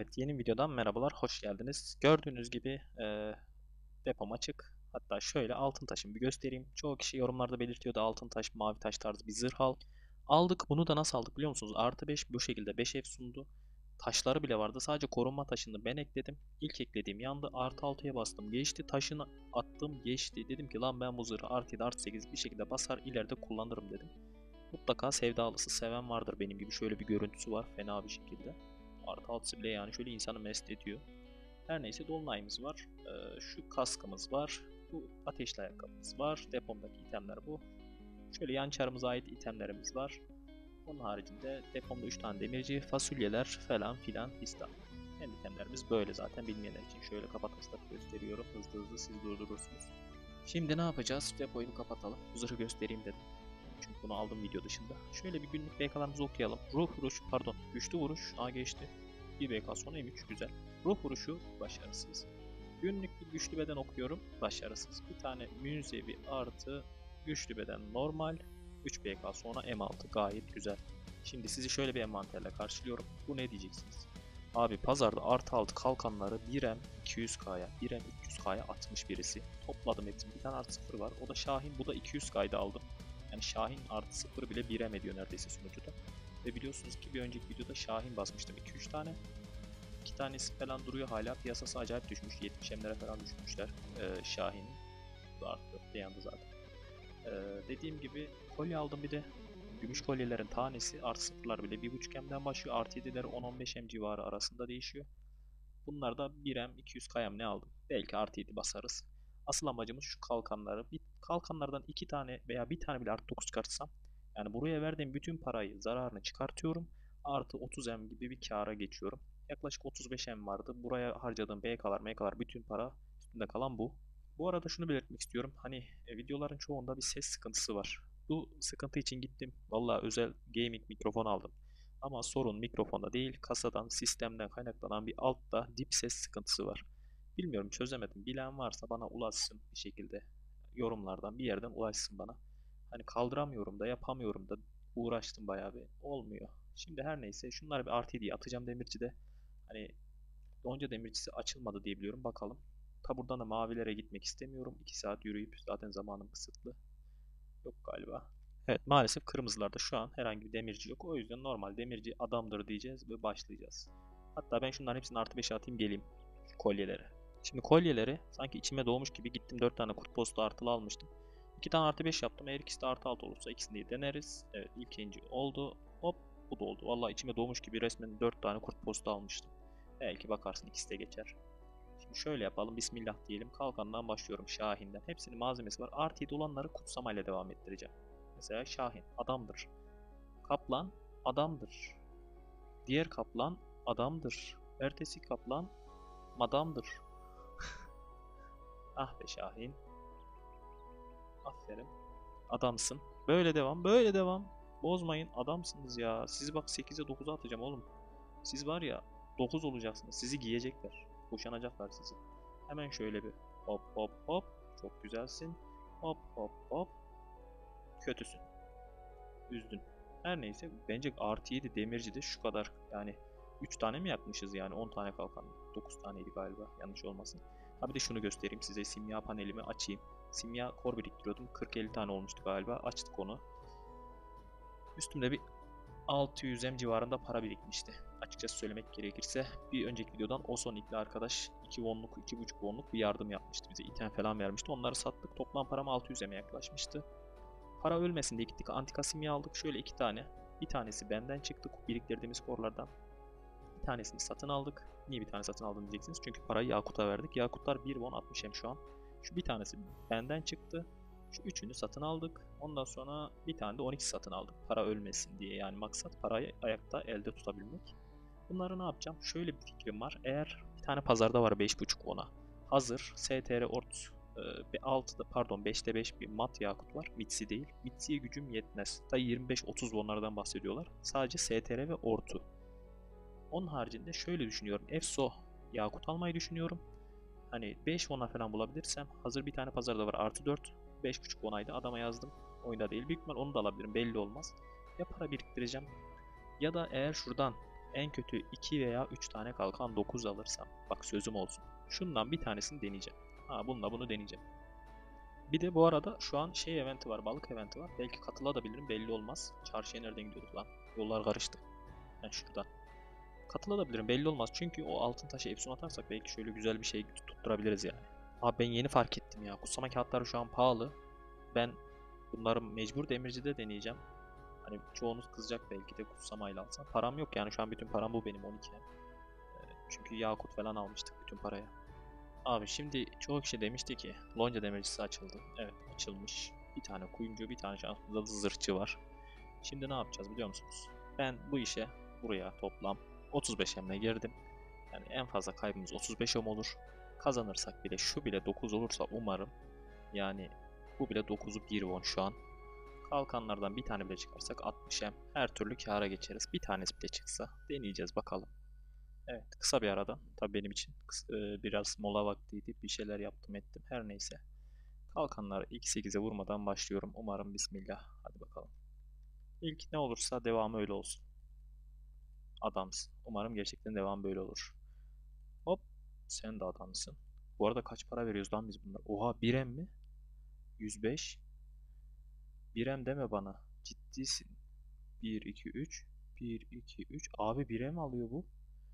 Evet, yeni videodan merhabalar, hoş geldiniz. Gördüğünüz gibi depom açık. Hatta şöyle altın taşımı bir göstereyim. Çoğu kişi yorumlarda belirtiyordu altın taş, mavi taş tarzı bir zırh al. Aldık, bunu da nasıl aldık biliyor musunuz? Artı 5 bu şekilde 5 F sundu. Taşları bile vardı. Sadece korunma taşını ben ekledim. İlk eklediğim yandı. Artı 6'ya bastım. Geçti. Taşını attım. Geçti. Dedim ki lan ben bu zırhı artı 7 artı 8 bir şekilde basar ileride kullanırım dedim. Mutlaka sevdalısı seven vardır benim gibi. Şöyle bir görüntüsü var fena bir şekilde. Artı altısı bile yani şöyle insanı mest ediyor. Her neyse dolunayımız var. Şu kaskımız var. Bu ateşli ayakkabımız var. Depomdaki itemler bu. Şöyle yan çarımıza ait itemlerimiz var. Onun haricinde depomda 3 tane demirci, fasulyeler falan filan fistan. Hem itemlerimiz böyle zaten bilmeyenler için şöyle kapatmasını gösteriyorum. Hızlı hızlı siz durdurursunuz. Şimdi ne yapacağız? Depoyu kapatalım. Bu zırhı göstereyim dedim. Çünkü bunu aldım video dışında. Şöyle bir günlük BK'larımızı okuyalım. Ruh vuruş, pardon, güçlü vuruş. geçti. Bir BK sonra M3 güzel. Ruh vuruşu başarısız. Günlük bir güçlü beden okuyorum. Başarısız. Bir tane münzevi artı güçlü beden normal. 3 BK sonra M6 gayet güzel. Şimdi sizi şöyle bir envanterle karşılıyorum. Bu ne diyeceksiniz? Abi pazarda artı altı kalkanları 1M 200K'ya, 1M 300K'ya atmış birisi. Topladım hepsini. Bir tane artı 0 var. O da Şahin. Bu da 200K'ydı aldım. Yani Şahin artı 0 bile 1M ediyor neredeyse sunucuda. Ve biliyorsunuz ki bir önceki videoda Şahin basmıştım 2-3 tane. 2 tanesi falan duruyor hala. Piyasası acayip düşmüş. 70M'lere falan düşmüşler Şahin'in. Artı 4'te yandı zaten. Dediğim gibi kolye aldım bir de. Gümüş kolyelerin tanesi artı 0'lar bile 1.5M'den başlıyor. Artı 7'leri 10-15M civarı arasında değişiyor. Bunlar da 1M 200K'm ne aldım? Belki artı 7 basarız. Asıl amacımız şu kalkanları. Bir kalkanlardan 2 tane veya bir tane bile artı 9 çıkartsam. Yani buraya verdiğim bütün parayı zararını çıkartıyorum. Artı 30M gibi bir kâra geçiyorum. Yaklaşık 35M vardı. Buraya harcadığım BK'lar, MK'lar bütün para üstünde kalan bu. Bu arada şunu belirtmek istiyorum. Hani videoların çoğunda bir ses sıkıntısı var. Bu sıkıntı için gittim. Valla özel gaming mikrofon aldım. Ama sorun mikrofonda değil, kasadan, sistemden kaynaklanan bir altta dip ses sıkıntısı var. Bilmiyorum çözemedim. Bilen varsa bana ulaşsın bir şekilde. Yorumlardan bir yerden ulaşsın bana. Hani kaldıramıyorum da yapamıyorum da uğraştım bayağı bir. Olmuyor. Şimdi her neyse şunları bir artı 7'ye atacağım demircide. Hani Gonca demircisi açılmadı diye biliyorum. Bakalım. Buradan da mavilere gitmek istemiyorum. 2 saat yürüyüp zaten zamanım kısıtlı. Yok galiba. Evet maalesef kırmızılarda şu an herhangi bir demirci yok. O yüzden normal demirci adamdır diyeceğiz ve başlayacağız. Hatta ben şunların hepsini artı 5'e atayım geleyim. Şu kolyeleri. Şimdi kolyeleri sanki içime doğmuş gibi gittim 4 tane kurt postu artılı almıştım. 2 tane artı 5 yaptım. Eğer ikisi de artı 6 olursa ikisini de deneriz. Evet ikinci oldu. Hop bu da oldu. Vallahi içime doğmuş gibi resmen 4 tane kurt postu almıştım. Belki bakarsın ikisi de geçer. Şimdi şöyle yapalım. Bismillah diyelim. Kalkandan başlıyorum. Şahin'den. Hepsinin malzemesi var. Artı 7 olanları kutsamayla devam ettireceğim. Mesela Şahin adamdır. Kaplan adamdır. Diğer kaplan adamdır. Ertesi kaplan madamdır. Ah be Şahin. Aferin. Adamsın. Böyle devam. Böyle devam. Bozmayın. Adamsınız ya. Sizi bak 8'e 9'a atacağım oğlum. Siz var ya 9 olacaksınız. Sizi giyecekler. Boşanacaklar sizi. Hemen şöyle bir hop hop hop. Çok güzelsin. Hop hop hop. Kötüsün. Üzdün. Her neyse bence artı 7 demirci de şu kadar yani 3 tane mi yakmışız yani 10 tane kalkan 9 taneydi galiba yanlış olmasın. Ha bir de şunu göstereyim size simya panelimi açayım. Simya kor biriktiriyordum 40-50 tane olmuştu galiba açtık onu. Üstümde bir 600M civarında para birikmişti. Açıkçası söylemek gerekirse bir önceki videodan Osonic'li arkadaş 2 wonluk 2,5 wonluk bir yardım yapmıştı bize item falan vermişti. Onları sattık toplam param 600M'e yaklaşmıştı. Para ölmesin diye gittik antika simya aldık. Şöyle 2 tane. Bir tanesi benden çıktı biriktirdiğimiz korlardan. Bir tanesini satın aldık. Niye bir tane satın aldım diyeceksiniz. Çünkü parayı Yakut'a verdik. Yakutlar 1 won 60M şu an. Şu bir tanesi benden çıktı. Şu üçünü satın aldık. Ondan sonra bir tane de 12 satın aldık. Para ölmesin diye. Yani maksat parayı ayakta elde tutabilmek. Bunları ne yapacağım? Şöyle bir fikrim var. Eğer bir tane pazarda var 5.5 ona. Hazır STR Ort 6'da pardon 5'te 5 bir mat yakut var. Mitsi değil. Mitsi'ye gücüm yetmez. Da 25-30 wonlardan bahsediyorlar. Sadece STR ve Ortu. Onun haricinde şöyle düşünüyorum. Efso yakut almayı düşünüyorum. Hani 5 won'a falan bulabilirsem hazır bir tane pazarda var artı 4. 5.5 won'aydı adama yazdım. Oyunda değil. Büyük ihtimal onu da alabilirim belli olmaz. Ya para biriktireceğim ya da eğer şuradan En kötü 2 veya 3 tane kalkan 9 alırsam, bak sözüm olsun, şundan bir tanesini deneyeceğim. Ha, bununla bunu deneyeceğim. Bir de bu arada şu an şey eventi var, balık eventi var. Belki katılabilirim, belli olmaz. Çarşıya nereden gidiyoruz lan? Yollar karıştı. Ben şuradan. Katılabilirim, belli olmaz. Çünkü o altın taşı efsun atarsak belki şöyle güzel bir şey tutturabiliriz yani. Abi ben yeni fark ettim ya. Kutsama kağıtları şu an pahalı. Ben bunları mecbur demircide deneyeceğim. Hani çoğunuz kızacak belki de kutsamayla alsam. Param yok yani, şu an bütün param bu benim 12. Çünkü yakut falan almıştık bütün paraya. Abi şimdi çoğu kişi demişti ki lonca demircisi açıldı. Evet, açılmış. Bir tane kuyumcu, bir tane şansımızda da zırhçı var. Şimdi ne yapacağız biliyor musunuz? Ben bu işe buraya toplam 35 emle girdim. Yani en fazla kaybımız 35 em olur. Kazanırsak bile, şu bile 9 olursa umarım. Yani bu bile 9'u 1 won şu an. Kalkanlardan bir tane bile çıkarsak 60 em. Her türlü kâra geçeriz. Bir tanesi bile çıksa deneyeceğiz bakalım. Evet, kısa bir aradan. Tabii benim için biraz mola vaktiydi. Bir şeyler yaptım ettim. Her neyse. Kalkanlar ilk 8'e vurmadan başlıyorum. Umarım bismillah. Hadi bakalım. İlk ne olursa devamı öyle olsun. Adamsın. Umarım gerçekten devam böyle olur. Hop. Sen de adamsın. Bu arada kaç para veriyoruz lan biz bunlar? Oha, 1M mi? 105. 1M deme bana. Ciddisin. 1, 2, 3. 1, 2, 3. Abi 1M alıyor bu.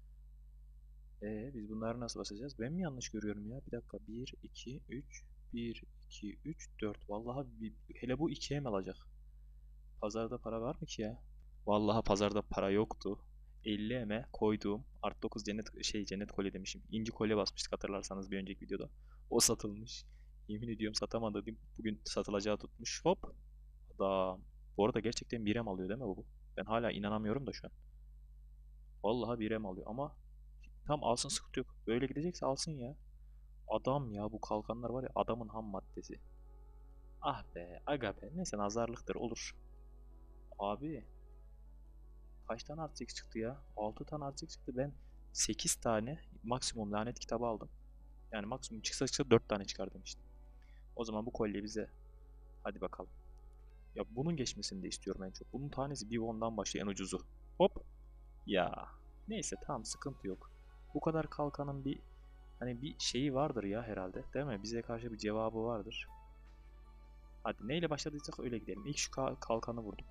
Biz bunları nasıl basacağız? Ben mi yanlış görüyorum ya? Bir dakika. 1, 2, 3. 1, 2, 3, 4. Vallahi hele bu 2M alacak. Pazarda para var mı ki ya? Vallahi pazarda para yoktu. 50 eme koyduğum artı 9 cennet kolye demişim. İnci kolye basmıştık hatırlarsanız bir önceki videoda. O satılmış. Yemin ediyorum satamadım. Bugün satılacağı tutmuş. Hop. Adam. Bu arada gerçekten 1 em alıyor değil mi bu? Ben hala inanamıyorum da şu an. Vallahi 1 em alıyor ama tam alsın, sıkıntı yok. Böyle gidecekse alsın ya. Adam ya, bu kalkanlar var ya, adamın ham maddesi. Ah be, aga be. Neyse, nazarlıktır, olur. Abi kaç tane artı 8 çıktı ya? 6 tane artı 8 çıktı. Ben 8 tane maksimum lanet kitabı aldım. Yani maksimum çıksa 4 tane çıkar demiştim. O zaman bu kolye bize, hadi bakalım. Ya bunun geçmesini de istiyorum en çok. Bunun tanesi 1 won'dan başlıyor en ucuzu. Hop. Ya. Neyse, tamam, sıkıntı yok. Bu kadar kalkanın bir, hani bir şeyi vardır ya herhalde. Değil mi? Bize karşı bir cevabı vardır. Hadi neyle başladıysak öyle gidelim. İlk şu kalkanı vurdum.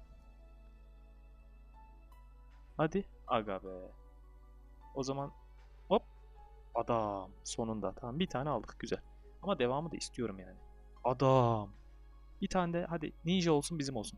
Hadi. Aga be. O zaman hop. Adam. Sonunda. Tamam, bir tane aldık, güzel. Ama devamı da istiyorum yani. Adam. Bir tane de hadi ninja olsun, bizim olsun.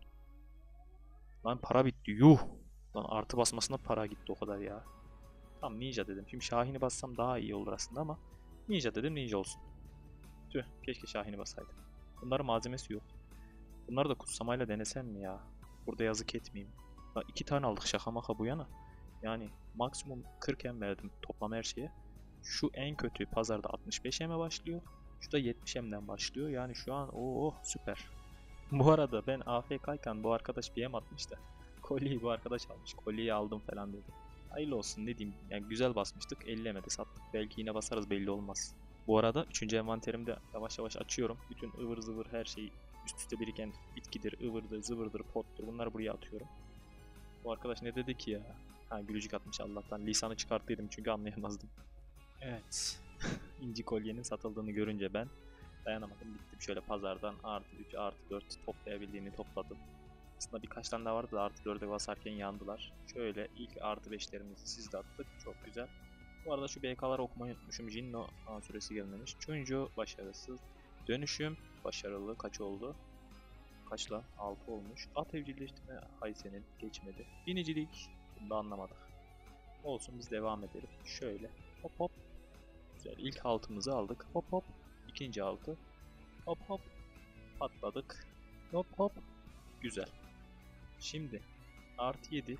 Lan para bitti. Yuh. Lan artı basmasına para gitti o kadar ya. Tamam, ninja dedim. Şimdi Şahin'i bassam daha iyi olur aslında ama ninja dedim, ninja olsun. Tüh, keşke Şahin'i basaydım. Bunların malzemesi yok. Bunları da kutsamayla denesem mi ya? Burada yazık etmeyeyim. Lan 2 tane aldık şaka maka bu yana. Yani maksimum 40 em verdim toplam her şeye. Şu en kötü pazarda 65 em'e başlıyor. Şu da 70 em'den başlıyor. Yani şu an süper. Bu arada ben AFK'yken bu arkadaş bir em atmış da. Kolyeyi bu arkadaş almış. Kolyeyi aldım falan dedi. Hayırlı olsun, ne diyeyim. Yani güzel basmıştık. 50 em'e de sattık. Belki yine basarız, belli olmaz. Bu arada 3. envanterimde yavaş yavaş açıyorum. Bütün ıvır zıvır her şey, üst üste biriken bitkidir, ıvırdır, zıvırdır, pottur. Bunları buraya atıyorum. Bu arkadaş ne dedi ki ya? Ha, gülücük atmış Allah'tan. Lisanı çıkarttıydım çünkü anlayamazdım. Evet. İnci kolyenin satıldığını görünce ben dayanamadım. Gittim şöyle pazardan artı 3, artı 4 toplayabildiğini topladım. Aslında birkaç tane daha vardı da artı 4'e basarken yandılar. Şöyle ilk artı 5'lerimizi siz de attık. Çok güzel. Bu arada şu BK'ları okumayı unutmuşum. Jinno süresi gelmemiş. Chunju başarısız. Dönüşüm başarılı. Kaç oldu? Kaç lan? 6 olmuş. At evcilleştirme, hay senin, geçmedi. Binicilik. Bunu da anlamadık. Olsun, biz devam edelim. Şöyle hop hop. Güzel. İlk altımızı aldık. Hop hop. İkinci altı. Hop hop. Patladık. Hop hop. Güzel. Şimdi artı 7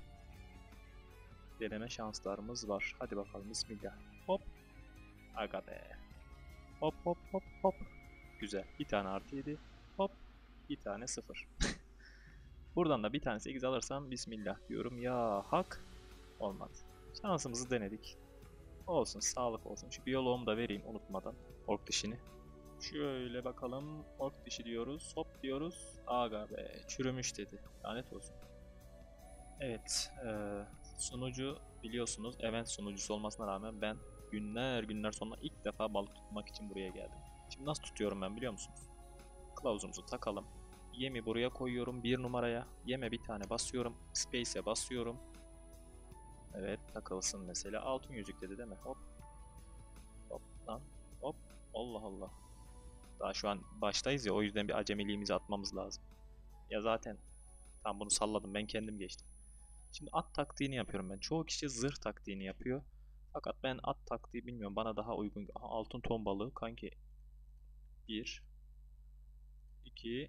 deneme şanslarımız var. Hadi bakalım, bismillah. Hop. Aga be. Hop hop hop hop. Güzel. Bir tane artı 7. Hop. Bir tane 0. Buradan da bir tane 8 alırsam bismillah diyorum. Ya hak. Olmadı. Şansımızı denedik. Olsun, sağlık olsun. Şu biyoloğumu da vereyim unutmadan. Ork dişini. Şöyle bakalım. Ork dişi diyoruz. Hop diyoruz. Aga be. Çürümüş dedi. Lanet olsun. Evet. Sunucu biliyorsunuz event sunucusu olmasına rağmen ben günler sonra ilk defa balık tutmak için buraya geldim. Şimdi nasıl tutuyorum ben biliyor musunuz? Kılavuzumuzu takalım. Yemi buraya koyuyorum 1 numaraya. Yeme bir tane basıyorum. Space'e basıyorum. Evet takılsın mesela. Altın yüzük dedi değil mi? Hop. Hop lan. Hop. Allah Allah. Daha şu an baştayız ya, o yüzden bir acemiliğimizi atmamız lazım. Ya zaten tam bunu salladım, ben kendim geçtim. Şimdi at taktiğini yapıyorum ben. Çoğu kişi zırh taktiğini yapıyor. Fakat ben at taktiği bilmiyorum, bana daha uygun. Aha, altın ton balığı kanki. Bir, 2.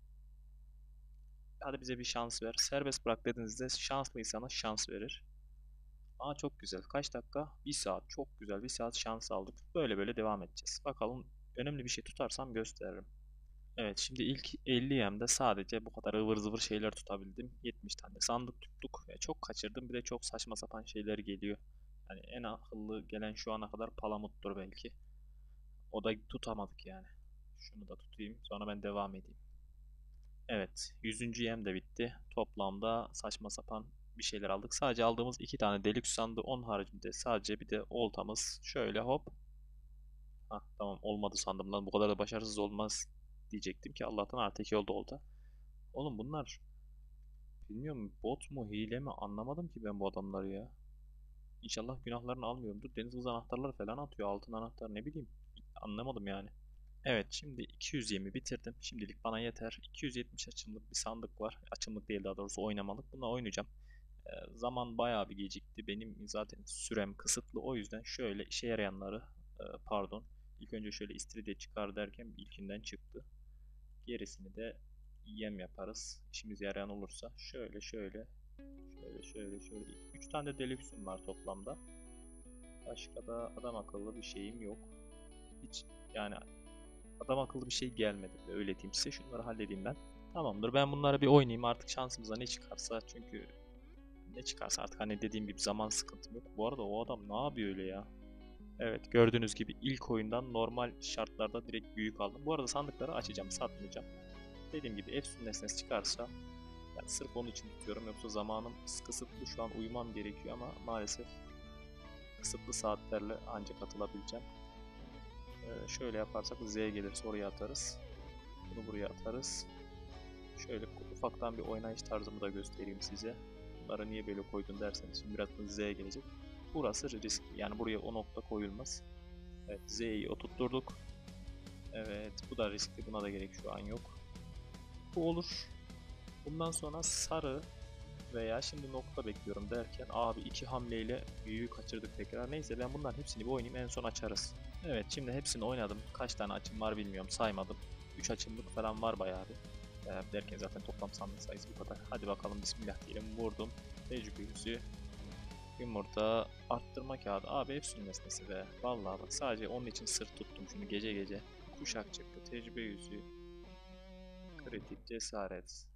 Hadi bize bir şans ver. Serbest bırak dediğinizde şanslıysanız şans verir. Aa çok güzel. Kaç dakika? 1 saat. Çok güzel. 1 saat şans aldık. Böyle böyle devam edeceğiz. Bakalım, önemli bir şey tutarsam gösteririm. Evet, şimdi ilk 50 yemde sadece bu kadar ıvır zıvır şeyler tutabildim. 70 tane sandık tuttuk. Çok kaçırdım. Bir de çok saçma sapan şeyler geliyor. Yani en akıllı gelen şu ana kadar palamuttur belki. O da tutamadık yani. Şunu da tutayım. Sonra ben devam edeyim. Evet, 100. yem de bitti. Toplamda saçma sapan bir şeyler aldık. Sadece aldığımız 2 tane deluxe sandığı, onun haricinde sadece bir de oltamız. Şöyle hop. Hah tamam, olmadı sandım lan, bu kadar da başarısız olmaz diyecektim ki Allah'tan artı 2 oldu olta. Oğlum bunlar bilmiyorum, bot mu hile mi, anlamadım ki ben bu adamları ya. İnşallah günahlarını almıyorumdur. Deniz kızı anahtarları falan atıyor. Altın anahtar, ne bileyim. Anlamadım yani. Evet, şimdi 220 bitirdim. Şimdilik bana yeter. 270 açımlık bir sandık var. Açımlık değil, daha doğrusu oynamalık. Bununla oynayacağım. Zaman bayağı bir gecikti. Benim zaten sürem kısıtlı. O yüzden şöyle işe yarayanları pardon. İlk önce şöyle istiridye çıkar derken ilkinden çıktı. Gerisini de yem yaparız. İşimize yarayan olursa. Şöyle. 3 tane de deluxe'um var toplamda. Başka da adam akıllı bir şeyim yok. Hiç yani adam akıllı bir şey gelmedi. Öyle diyeyim size. Şunları halledeyim ben. Tamamdır. Ben bunlara bir oynayayım. Artık şansımıza ne çıkarsa. Çünkü ne çıkarsa artık, hani dediğim gibi zaman sıkıntım yok. Bu arada o adam ne yapıyor öyle ya? Evet, gördüğünüz gibi ilk oyundan normal şartlarda direkt büyük aldım. Bu arada sandıkları açacağım, satmayacağım. Dediğim gibi efsun nesnesi çıkarsa yani sırf onun için tutuyorum, yoksa zamanım kısıtlı, şu an uyumam gerekiyor ama maalesef kısıtlı saatlerle ancak katılabileceğim. Şöyle yaparsak Z'ye gelirse oraya atarız. Bunu buraya atarız. Şöyle ufaktan bir oynayış tarzımı da göstereyim size. Bunları niye böyle koydun derseniz, şimdi biraz Z'ye gelecek. Burası riskli, yani buraya o nokta koyulmaz. Evet, Z'yi oturtturduk. Evet, bu da riskli, buna da gerek şu an yok. Bu olur. Bundan sonra sarı veya şimdi nokta bekliyorum derken abi 2 hamleyle büyüğü kaçırdık tekrar. Neyse, ben bunların hepsini bir oynayayım, en son açarız. Evet, şimdi hepsini oynadım. Kaç tane açım var bilmiyorum, saymadım. 3 açımlık falan var bayağı bir. Derken zaten toplam sandık sayısı bu kadar. Hadi bakalım, bismillah diyelim. Vurdum. Tecrübe yüzüğü. Yumurta. Arttırma kağıdı. Abi hepsinin nesnesi be. Vallahi bak, sadece onun için sırt tuttum şunu gece gece. Kuşak çıktı. Tecrübe yüzüğü. Kritik. Cesaret.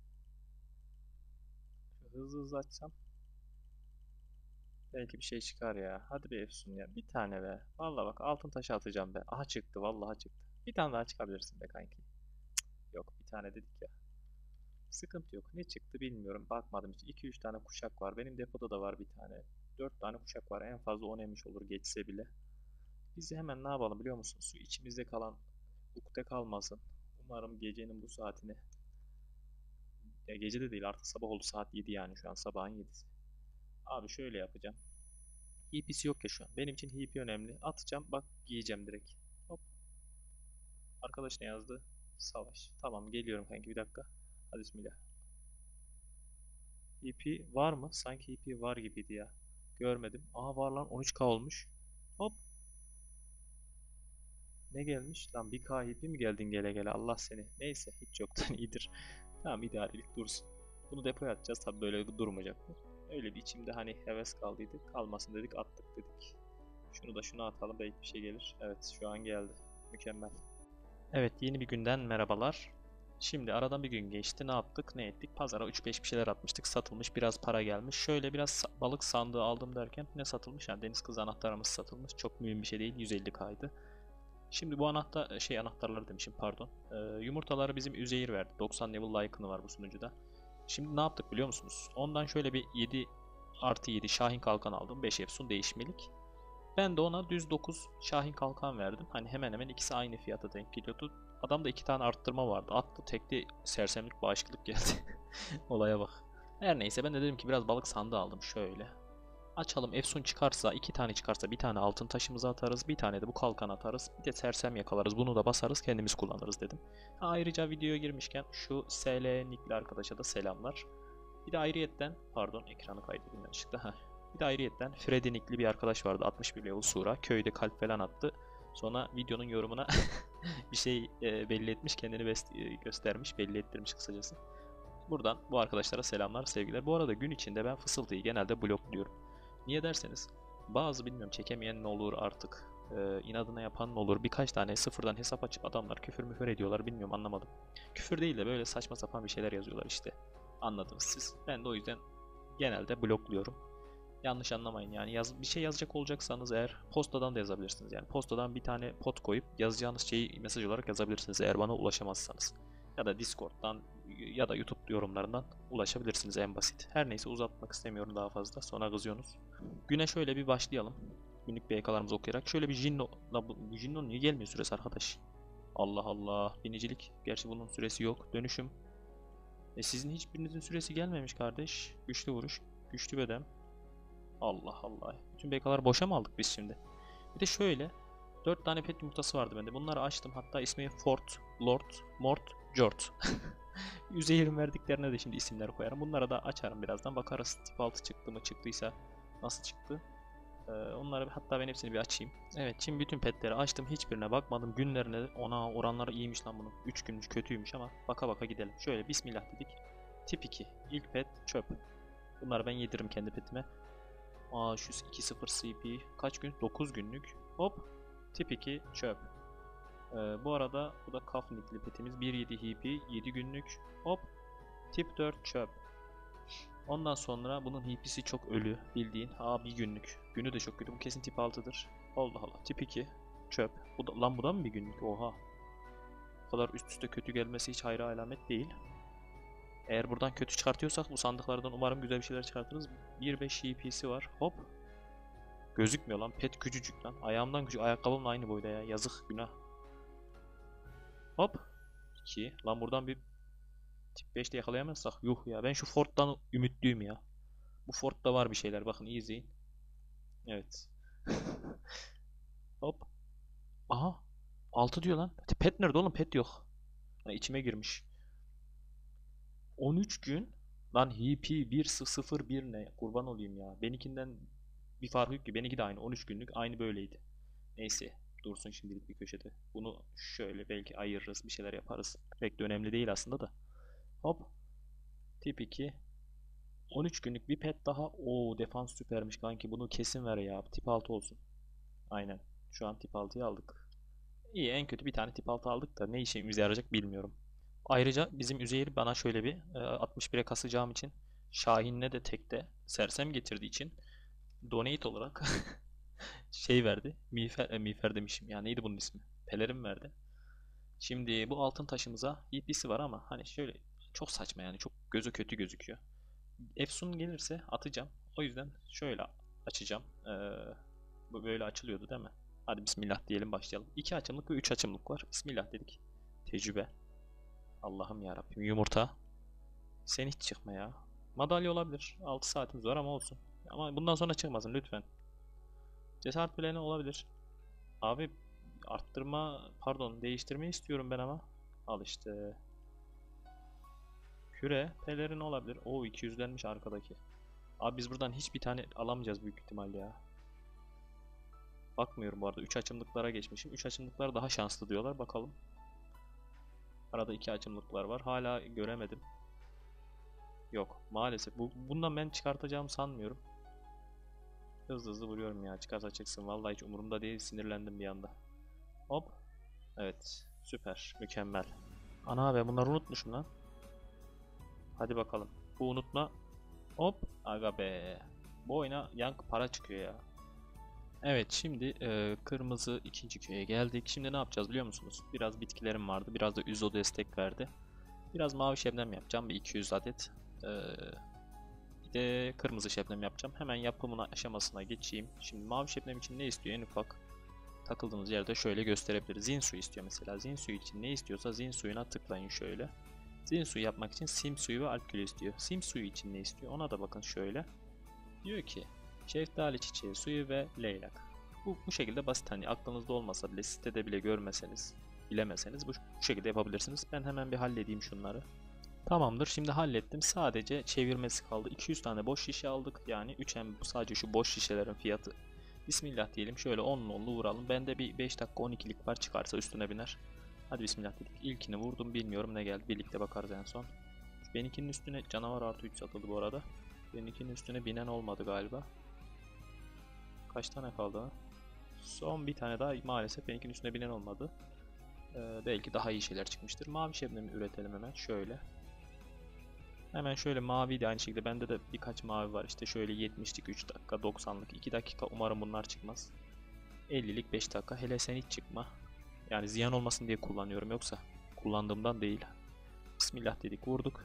Hızlı hızlı açsam belki bir şey çıkar ya. Hadi bir efsun ya. Bir tane be. Vallahi bak, altın taşı atacağım be. Aha çıktı. Vallahi çıktı. Bir tane daha çıkabilirsin be kanki. Yok, bir tane dedik ya. Sıkıntı yok. Ne çıktı bilmiyorum. Bakmadım hiç. 2-3 tane kuşak var. Benim depoda da var bir tane. 4 tane kuşak var. En fazla 10 emiş olur geçse bile. Biz hemen ne yapalım biliyor musun? Su içimizde kalan ukde kalmasın. Umarım gecenin bu saatini, ya gece de değil artık, sabah oldu, saat 7 yani, şu an sabahın 7'si. Abi şöyle yapacağım. HP'si yok ya şu an. Benim için HP önemli. Atacağım, bak giyeceğim direkt. Hop. Arkadaş ne yazdı? Savaş. Tamam, geliyorum kanki, bir dakika. Hadi bismillah. EP var mı? Sanki EP var gibiydi ya. Görmedim. Aha var lan, 13K olmuş. Hop. Ne gelmiş? Lan 1K EP mi geldin gele gele, Allah seni. Neyse, hiç yoktan iyidir. Tamam, idarelik dursun. Bunu depoya atacağız tabi, böyle durmayacak mı? Öyle bir içimde hani heves kaldıydı. Kalmasın dedik, attık dedik. Şunu da şuna atalım, belki bir şey gelir. Evet, şu an geldi. Mükemmel. Evet, yeni bir günden merhabalar. Şimdi aradan bir gün geçti. Ne yaptık, ne ettik? Pazara 3-5 bir şeyler atmıştık. Satılmış, biraz para gelmiş. Şöyle biraz balık sandığı aldım derken ne satılmış? Yani deniz kızı anahtarımız satılmış. Çok mühim bir şey değil. 150 kaydı. Şimdi bu anahtarları demişim, pardon. Yumurtaları bizim Üzeyir verdi. 90 level like'ını var bu sunucuda. Şimdi ne yaptık biliyor musunuz? Ondan şöyle bir artı 7 Şahin Kalkan aldım. 5 Efsun değişmelik. Ben de ona düz 9 Şahin Kalkan verdim. Hani hemen hemen ikisi aynı fiyata denk geliyordu. Adamda 2 tane arttırma vardı. Attı tekli sersemlik bağışıklık geldi. Olaya bak. Her neyse ben de dedim ki biraz balık sandığı aldım şöyle. Açalım, Efsun çıkarsa 2 tane çıkarsa bir tane altın taşımıza atarız. Bir tane de bu kalkan atarız. Bir de sersem yakalarız. Bunu da basarız kendimiz kullanırız dedim. Ayrıca videoya girmişken şu SL Nickli arkadaşa da selamlar. Bir de ayrıyetten pardon ekranı kaydettim yanlışlıkla. Bir de ayrıyetten Freddy Nickli bir arkadaş vardı 61 level Sura. Köyde kalp falan attı. Sonra videonun yorumuna bir şey belli etmiş. Kendini göstermiş. Belli ettirmiş kısacası. Buradan bu arkadaşlara selamlar, sevgiler. Bu arada gün içinde ben fısıltıyı genelde blokluyorum. Niye derseniz bazı bilmiyorum çekemeyen ne olur artık inadına yapan ne olur birkaç tane sıfırdan hesap açıp adamlar küfür müfür ediyorlar bilmiyorum anlamadım. Küfür değil de böyle saçma sapan bir şeyler yazıyorlar işte. Anladınız siz. Ben de o yüzden genelde blokluyorum. Yanlış anlamayın yani bir şey yazacak olacaksanız eğer postadan da yazabilirsiniz. Yani postadan bir tane pot koyup yazacağınız şeyi mesaj olarak yazabilirsiniz eğer bana ulaşamazsanız. Ya da Discord'dan ya da YouTube yorumlarından ulaşabilirsiniz en basit. Her neyse uzatmak istemiyorum daha fazla sonra kızıyorsunuz. Güne şöyle bir başlayalım. Günlük BK'larımızı okuyarak. Şöyle bir Jinno. La bu Jinno niye gelmiyor süresi arkadaş? Allah Allah. Binicilik. Gerçi bunun süresi yok. Dönüşüm. Sizin hiçbirinizin süresi gelmemiş kardeş. Güçlü vuruş. Güçlü beden. Allah Allah. Bütün BK'ları boşa mı aldık biz şimdi? Bir de şöyle 4 tane pet yumurtası vardı bende. Bunları açtım. Hatta ismi Fort, Lord, Mort, Jort. Üzeyir'in verdiklerine de şimdi isimler koyarım. Bunlara da açarım birazdan. Bakarız tip 6 çıktı mı çıktıysa nasıl çıktı. Onları hatta ben hepsini bir açayım. Evet şimdi bütün petleri açtım. Hiçbirine bakmadım. Günlerine ona oranları iyiymiş lan bunun. 3 günmüş kötüymüş ama baka baka gidelim. Şöyle bismillah dedik. Tip 2. İlk pet çöp. Bunları ben yediririm kendi petime. Şu 2.0 CP kaç gün? 9 günlük. Hop. Tip 2 çöp. Bu arada bu da kaf nickli petimiz. 1.7 HP 7 günlük. Hop. Tip 4 çöp. Ondan sonra bunun HP'si çok ölü bildiğin. Bir günlük. Günü de çok kötü. Bu kesin tip 6'dır. Allah Allah. Tip 2 çöp. Lan bu da mı bir günlük? Oha. Bu kadar üst üste kötü gelmesi hiç hayra alamet değil. Eğer buradan kötü çıkartıyorsak bu sandıklardan umarım güzel bir şeyler çıkartırız. 1.5 HP'si var. Hop. Gözükmüyor lan. Pet küçücük lan. Ayağımdan küçük. Ayakkabımla aynı boyda ya. Yazık günah. Hop. 2. Lan buradan bir tip 5'te yakalayamazsak. Yuh ya. Ben şu Ford'dan ümitliyim ya. Bu Ford'da var bir şeyler. Bakın iyi izleyin. Evet. Hop. Aha. 6 diyor lan. Pet nerede oğlum? Pet yok. Ha, içime girmiş. 13 gün. Lan HP 1.001 ne? Kurban olayım ya. Benimkinden bir farkı yok ki. Benimki de aynı. 13 günlük. Aynı böyleydi. Neyse. Dursun şimdilik bir köşede. Bunu şöyle belki ayırırız. Bir şeyler yaparız. Pek de önemli değil aslında da. Hop. Tip 2. 13 günlük bir pet daha. Oo defans süpermiş kanki. Bunu kesin ver ya. Tip 6 olsun. Aynen. Şu an tip 6'yı aldık. İyi en kötü bir tane tip 6 aldık da ne işimize yarayacak bilmiyorum. Ayrıca bizim Üzeyir bana şöyle bir 61'e kasacağım için Şahin'le de tekte sersem getirdiği için donate olarak şey verdi. Miğfer demişim ya neydi bunun ismi? Pelerin verdi. Şimdi bu altın taşımıza EP'si var ama hani şöyle çok saçma yani çok gözü kötü gözüküyor. Efsun gelirse atacağım. O yüzden şöyle açacağım. Bu böyle açılıyordu değil mi? Hadi bismillah diyelim başlayalım. 2 açımlık ve 3 açımlık var. Bismillah dedik. Tecrübe. Allah'ım ya Rabbim yumurta. Sen hiç çıkma ya. Madalya olabilir. 6 saatimiz var ama olsun. Ama bundan sonra çıkmasın lütfen. Cesaret bileni olabilir. Abi arttırma pardon değiştirme istiyorum ben ama. Al işte. Küre pelerin olabilir. Oo 200'lenmiş arkadaki. Abi biz buradan hiçbir tane alamayacağız büyük ihtimalle ya. Bakmıyorum bu arada. 3 açımlıklara geçmişim. 3 açımlıklar daha şanslı diyorlar. Bakalım. Arada 2 açımlıklar var. Hala göremedim. Yok. Maalesef. Bundan ben çıkartacağımı sanmıyorum. Hızlı hızlı vuruyorum ya. Çıkarsa çıksın. Vallahi hiç umurumda değil. Sinirlendim bir anda. Hop. Evet. Süper. Mükemmel. Ana ben bunları unutmuşum lan. Hadi bakalım. Bu unutma. Hop. Aga be. Bu oyuna yank para çıkıyor ya. Evet şimdi kırmızı ikinci köye geldik. Şimdi ne yapacağız biliyor musunuz? Biraz bitkilerim vardı. Biraz da Üzo destek verdi. Biraz mavi şebnem yapacağım. Bir 200 adet. Bir de kırmızı şebnem yapacağım. Hemen yapımına aşamasına geçeyim. Şimdi mavi şebnem için ne istiyor? En ufak takıldığınız yerde şöyle gösterebiliriz. Zinsu istiyor mesela. Zinsu için ne istiyorsa Zinsu'na tıklayın şöyle. Zinsu yapmak için sim suyu ve alkol istiyor. Sim suyu için ne istiyor? Ona da bakın şöyle. Diyor ki şeftali çiçeği suyu ve leylak. Bu şekilde basit, hani aklınızda olmasa bile, sitede bile görmeseniz, bilemeseniz bu şekilde yapabilirsiniz. Ben hemen bir halledeyim şunları. Tamamdır, şimdi hallettim. Sadece çevirmesi kaldı. 200 tane boş şişe aldık. Yani 3M sadece şu boş şişelerin fiyatı. Bismillah diyelim, şöyle 10'lu vuralım. Bende bir 5 dakika 12'lik var, çıkarsa üstüne biner. Hadi bismillah dedik. İlkini vurdum, bilmiyorum ne geldi. Birlikte bakarız en son. Benimkinin üstüne canavar artı 3 satıldı bu arada. Benimkinin üstüne binen olmadı galiba. Kaç tane kaldı? Son bir tane daha maalesef benimkinin üstüne binen olmadı. Belki daha iyi şeyler çıkmıştır. Mavi şebnemi üretelim hemen şöyle. Hemen şöyle mavi de aynı şekilde bende de birkaç mavi var. İşte şöyle 70'lik 3 dakika, 90'lık 2 dakika, umarım bunlar çıkmaz. 50'lik 5 dakika, hele sen hiç çıkma. Yani ziyan olmasın diye kullanıyorum, yoksa kullandığımdan değil. Bismillah dedik, vurduk.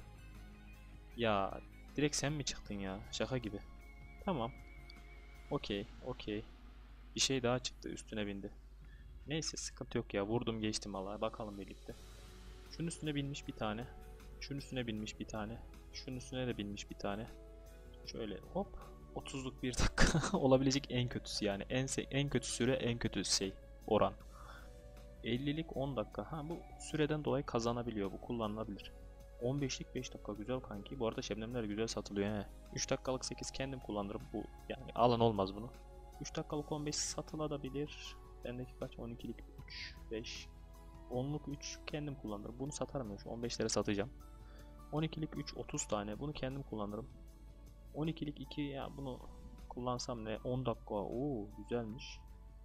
Ya direkt sen mi çıktın ya? Şaka gibi. Tamam. Okey, okey. Bir şey daha çıktı, üstüne bindi. Neyse sıkıntı yok ya, vurdum geçtim vallahi, bakalım birlikte. Şunun üstüne binmiş bir tane. Şunun üstüne binmiş bir tane. Şunun üstüne de binmiş bir tane. Şöyle hop. 30'luk bir dakika olabilecek en kötüsü yani. En kötü süre, en kötü şey oran. 50'lik 10 dakika. Ha, bu süreden dolayı kazanabiliyor, bu kullanılabilir. 15'lik 5 dakika güzel kanki. Bu arada şebnemler güzel satılıyor he. 3 dakikalık 8 kendim kullanırım. Bu yani alan olmaz bunu. 3 dakikalık 15 satılabilir. Bendeki kaç? 12'lik 3, 5. 10'luk 3 kendim kullanırım. Bunu satarım ya, şu 15'lere satacağım. 12'lik 3 30 tane. Bunu kendim kullanırım. 12'lik 2 ya, bunu kullansam ne? 10 dakika. Oo güzelmiş.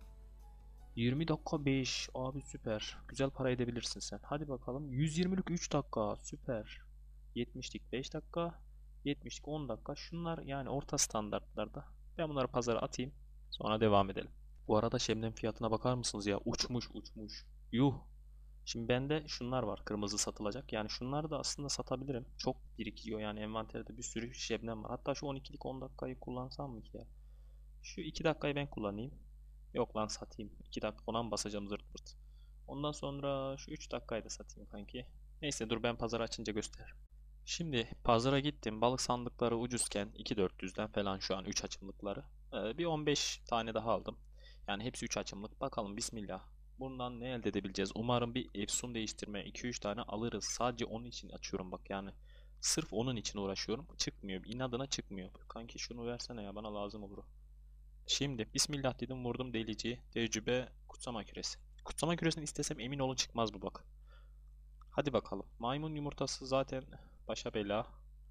20 dakika 5. Abi süper. Güzel para edebilirsin sen. Hadi bakalım. 120'lik 3 dakika. Süper. 70'lik 5 dakika. 70'lik 10 dakika. Şunlar yani orta standartlarda. Ben bunları pazara atayım. Sonra devam edelim. Bu arada Şem'den fiyatına bakar mısınız ya? Uçmuş uçmuş. Yuh. Şimdi bende şunlar var, kırmızı satılacak. Yani şunları da aslında satabilirim. Çok birikiyor yani, envanterde bir sürü şebnem var. Hatta şu 12'lik 10 dakikayı kullansam mı ki ya? Şu 2 dakikayı ben kullanayım. Yok lan, satayım. 2 dakika ona mı basacağım zırt pırt. Ondan sonra şu 3 dakikayı da satayım kanki. Neyse dur, ben pazarı açınca gösteririm. Şimdi pazara gittim. Balık sandıkları ucuzken 2.400'den falan şu an 3 açımlıkları. Bir 15 tane daha aldım. Yani hepsi 3 açımlık. Bakalım bismillah. Bundan ne elde edebileceğiz? Umarım bir efsun değiştirme 2-3 tane alırız. Sadece onun için açıyorum bak yani. Sırf onun için uğraşıyorum. Çıkmıyor. İnadına çıkmıyor. Kanki şunu versene ya, bana lazım olur. Şimdi bismillah dedim, vurdum delici. Tecrübe kutsama küresi. Kutsama küresini istesem emin olun çıkmaz bu bak. Hadi bakalım. Maymun yumurtası zaten başa bela.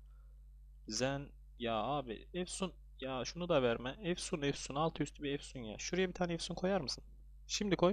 Zen ya abi, Efsun ya, şunu da verme. Efsun Efsun altı üstü bir Efsun ya. Şuraya bir tane Efsun koyar mısın? Şimdi koy.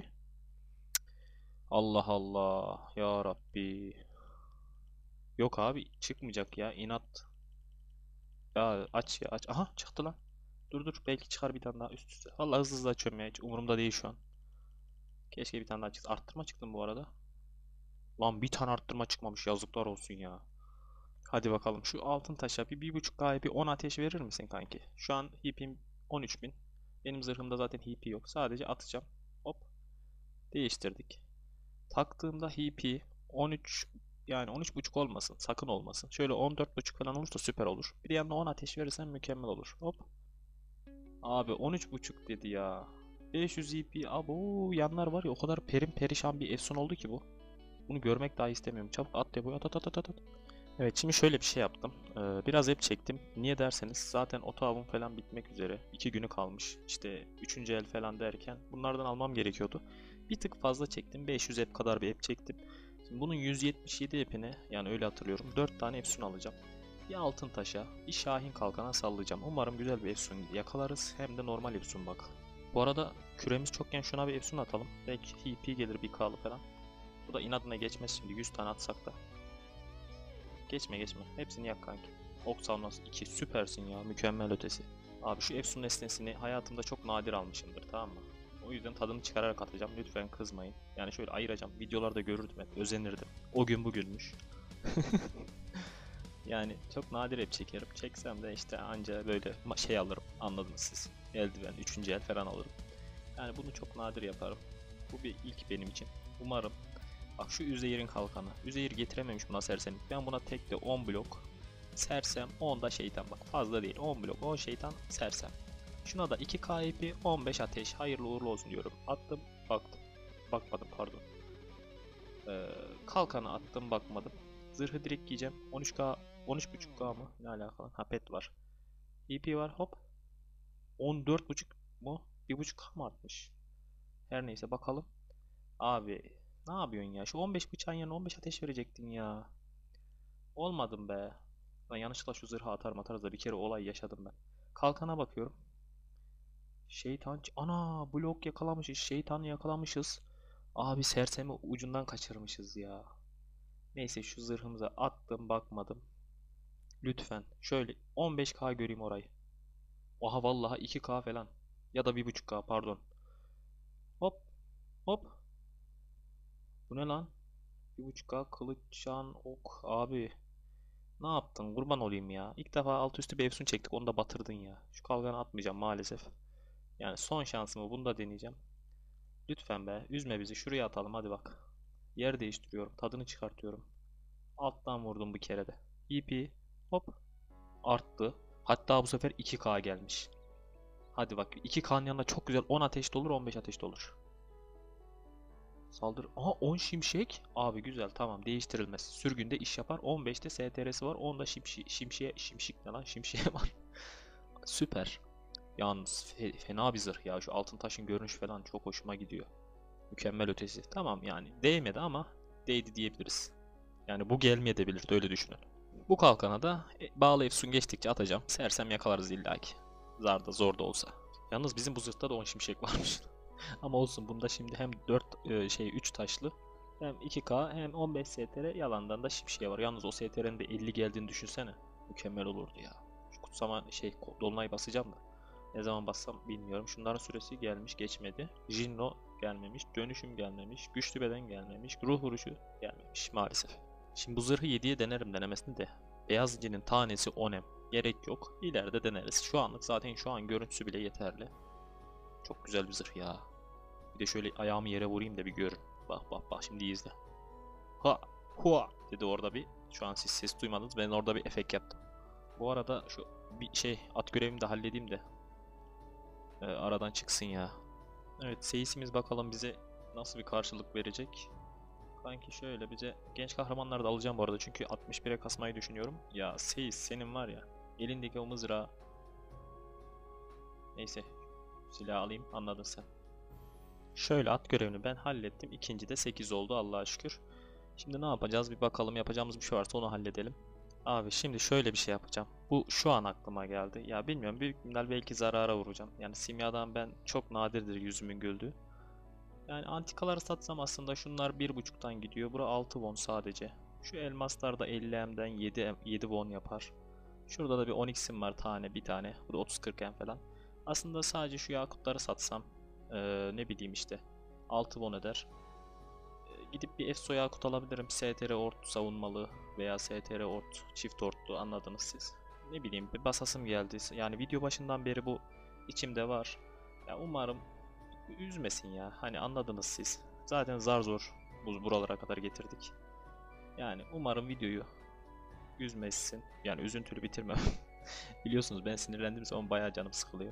Allah Allah ya Rabbi. Yok abi, çıkmayacak ya, inat. Ya aç ya aç. Aha çıktı lan. Dur dur, belki çıkar bir tane daha üst üste. Vallahi hızlı hızlı açıyorum ya, hiç umurumda değil şu an. Keşke bir tane daha çıksın. Arttırma çıktı mı bu arada? Lan bir tane arttırma çıkmamış, yazıklar olsun ya. Hadi bakalım, şu altın taşa bir 1.5K'ya bir 10 ateş verir misin kanki? Şu an HP'm 13.000. Benim zırhımda zaten HP yok. Sadece atacağım. Hop. Değiştirdik. Taktığımda HP 13, yani 13.5 olmasın. Sakın olmasın. Şöyle 14.5 falan olursa süper olur. Bir de yanına 10 ateş verirsen mükemmel olur. Hop. Abi 13.5 dedi ya. 500 EP. Abo, yanlar var ya, o kadar perişan bir efsun oldu ki bu. Bunu görmek daha istemiyorum. Çabuk at depoya, at at at at at. Evet, şimdi şöyle bir şey yaptım. Biraz hep çektim. Niye derseniz zaten otobüm falan bitmek üzere. 2 günü kalmış. İşte 3. el falan derken bunlardan almam gerekiyordu. Bir tık fazla çektim. 500 ep kadar bir ep çektim. Şimdi bunun 177 epine, yani öyle hatırlıyorum, 4 tane efsun alacağım. Bir altın taşa, bir şahin kalkana sallayacağım. Umarım güzel bir efsun yakalarız. Hem de normal efsun bak. Bu arada küremiz çokken şuna bir efsun atalım. Belki TP gelir bir kalı falan. Bu da inadına geçmez şimdi, 100 tane atsak da. Geçme geçme. Hepsini yak kanki. Ok savunması 2. Süpersin ya. Mükemmel ötesi. Abi şu Efsun nesnesini hayatımda çok nadir almışımdır, tamam mı? O yüzden tadını çıkararak atacağım. Lütfen kızmayın. Yani şöyle ayıracağım. Videolarda görürdüm hep. Özenirdim. O gün bugünmüş. Yani çok nadir hep çekerim. Çeksem de işte anca böyle şey alırım. Anladınız siz. Eldiven, üçüncü el falan alırım. Yani bunu çok nadir yaparım. Bu bir ilk benim için. Umarım. Bak şu Üzeyir'in kalkanı. Üzeyir getirememiş buna sersemlik. Ben buna tek de 10 blok sersem, 10 da şeytan. Bak fazla değil. 10 blok 10 şeytan sersem. Şuna da 2 KP 15 ateş. Hayırlı uğurlu olsun diyorum. Attım baktım. Bakmadım pardon. Kalkanı attım bakmadım. Zırhı direkt giyeceğim. 13K 13.5K mı? Ne alakalı? Ha pet var. EP var hop. 14.5 mu? 1.5K mı artmış? Her neyse bakalım. Abi ne yapıyorsun ya? Şu 15 bıçağın yerine 15 ateş verecektin ya. Olmadım be. Lan yanlışlıkla şu zırhı atarız da bir kere olay yaşadım ben. Kalkana bakıyorum. Şeytan... Ana blok yakalamışız. Şeytanı yakalamışız. Abi sersemi ucundan kaçırmışız ya. Neyse şu zırhımıza attım bakmadım. Lütfen. Şöyle 15K göreyim orayı. Oha vallahi 2K falan. Ya da 1.5K pardon. Hop hop. Bu ne lan? 1.5K kılıç, şan, ok. Abi ne yaptın? Kurban olayım ya. İlk defa alt üstü bir efsun çektik. Onu da batırdın ya. Şu kalkanı atmayacağım maalesef. Yani son şansımı bunu da deneyeceğim. Lütfen be. Üzme bizi. Şuraya atalım hadi bak. Yer değiştiriyorum. Tadını çıkartıyorum. Alttan vurdum bir kere de. EP. Hop. Arttı. Hatta bu sefer 2K gelmiş. Hadi bak 2K'nın yanında çok güzel 10 ateş de olur 15 ateş de olur. Saldır. Aha 10 şimşek. Abi güzel tamam değiştirilmez. Sürgünde iş yapar. 15'te STR'si var. 10'da şimşek ne lan? Şimşeğe var. Süper. Yalnız fena bir zırh ya. Şu altın taşın görünüşü falan çok hoşuma gidiyor. Mükemmel ötesi. Tamam yani değmedi ama değdi diyebiliriz. Yani bu gelmeyebilirdi öyle düşünün. Bu kalkana da bağlı efsun geçtikçe atacağım. Sersem yakalarız illaki. Zarda zor da olsa. Yalnız bizim bu zırhta da 10 şimşek varmış. Ama olsun bunda şimdi hem 4 3 taşlı hem 2K hem 15 STR yalandan da şimşeği var. Yalnız o STR'nin de 50 geldiğini düşünsene. Mükemmel olurdu ya. Şu kutsama dolunay basacağım da. Ne zaman bassam bilmiyorum. Şunların süresi gelmiş geçmedi. Jinno gelmemiş. Dönüşüm gelmemiş. Güçlü beden gelmemiş. Ruh vuruşu gelmemiş maalesef. Şimdi bu zırhı 7'ye denerim denemesini de. Beyaz zincinin tanesi 10M. Gerek yok. İleride deneriz. Şu anlık zaten şu an görüntüsü bile yeterli. Çok güzel bir zırh ya. Bir de şöyle ayağımı yere vurayım da bir görün. Bak bak bak şimdi iyi izle. Ha hua dedi orada bir. Şu an siz ses duymadınız. Ben orada bir efekt yaptım. Bu arada şu bir at görevimi de halledeyim de aradan çıksın ya. Evet seyisimiz bakalım bize nasıl bir karşılık verecek. Sanki şöyle bize genç kahramanları da alacağım bu arada çünkü 61'e kasmayı düşünüyorum. Ya Seyis senin var ya elindeki o mızrağı. Neyse silahı alayım anladın sen. Şöyle at görevini ben hallettim. İkinci de 8 oldu Allah'a şükür. Şimdi ne yapacağız bir bakalım yapacağımız bir şey varsa onu halledelim. Abi şimdi şöyle bir şey yapacağım. Bu şu an aklıma geldi. Ya bilmiyorum büyük ihtimal belki zarara vuracağım. Yani simyadan ben çok nadirdir yüzümün güldüğü. Yani antikaları satsam aslında şunlar 1.5'tan gidiyor. Bura 6 won sadece. Şu elmaslar da 50M'den 7 won yapar. Şurada da bir onyx'im var tane bir tane. Bu da 30-40 M falan. Aslında sadece şu yakutları satsam ne bileyim işte 6 won eder. Gidip bir EFSO yakut alabilirim. STR ort savunmalı veya STR ort çift ortlu anladınız siz. Ne bileyim bir basasım geldi. Yani video başından beri bu içimde var. Ya umarım üzmesin ya. Hani anladınız siz. Zaten zar zor buralara kadar getirdik. Yani umarım videoyu üzmesin. Yani üzüntülü bitirmem. Biliyorsunuz ben sinirlendiğim zaman bayağı canım sıkılıyor.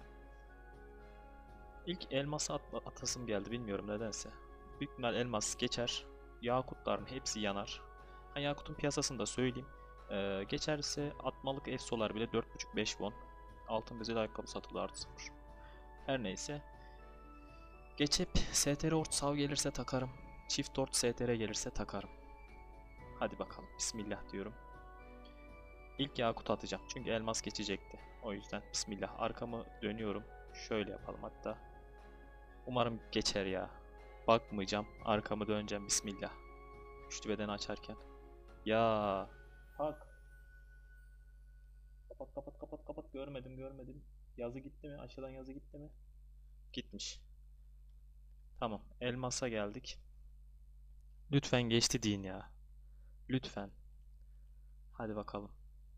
İlk elması atasım geldi bilmiyorum nedense. Büyük ihtimal elmas geçer. Yakutların hepsi yanar. Ha, Yakut'un piyasasını da söyleyeyim. Geçerse atmalık efsolar bile 4.5-5 won. Altın bezel ayakkabı satılır artı 0. Her neyse. Geçip STR ort sav gelirse takarım. Çift ort STR gelirse takarım. Hadi bakalım. Bismillah diyorum. İlk Yakut atacağım. Çünkü elmas geçecekti. O yüzden bismillah. Arkamı dönüyorum. Şöyle yapalım hatta. Umarım geçer ya. Bakmayacağım. Arkamı döneceğim. Bismillah. Üçlü bedeni açarken. Ya. Bak. Kapat kapat kapat kapat. Görmedim görmedim. Yazı gitti mi? Aşağıdan yazı gitti mi? Gitmiş. Tamam. Elmas'a geldik. Lütfen geçti deyin ya. Lütfen. Hadi bakalım.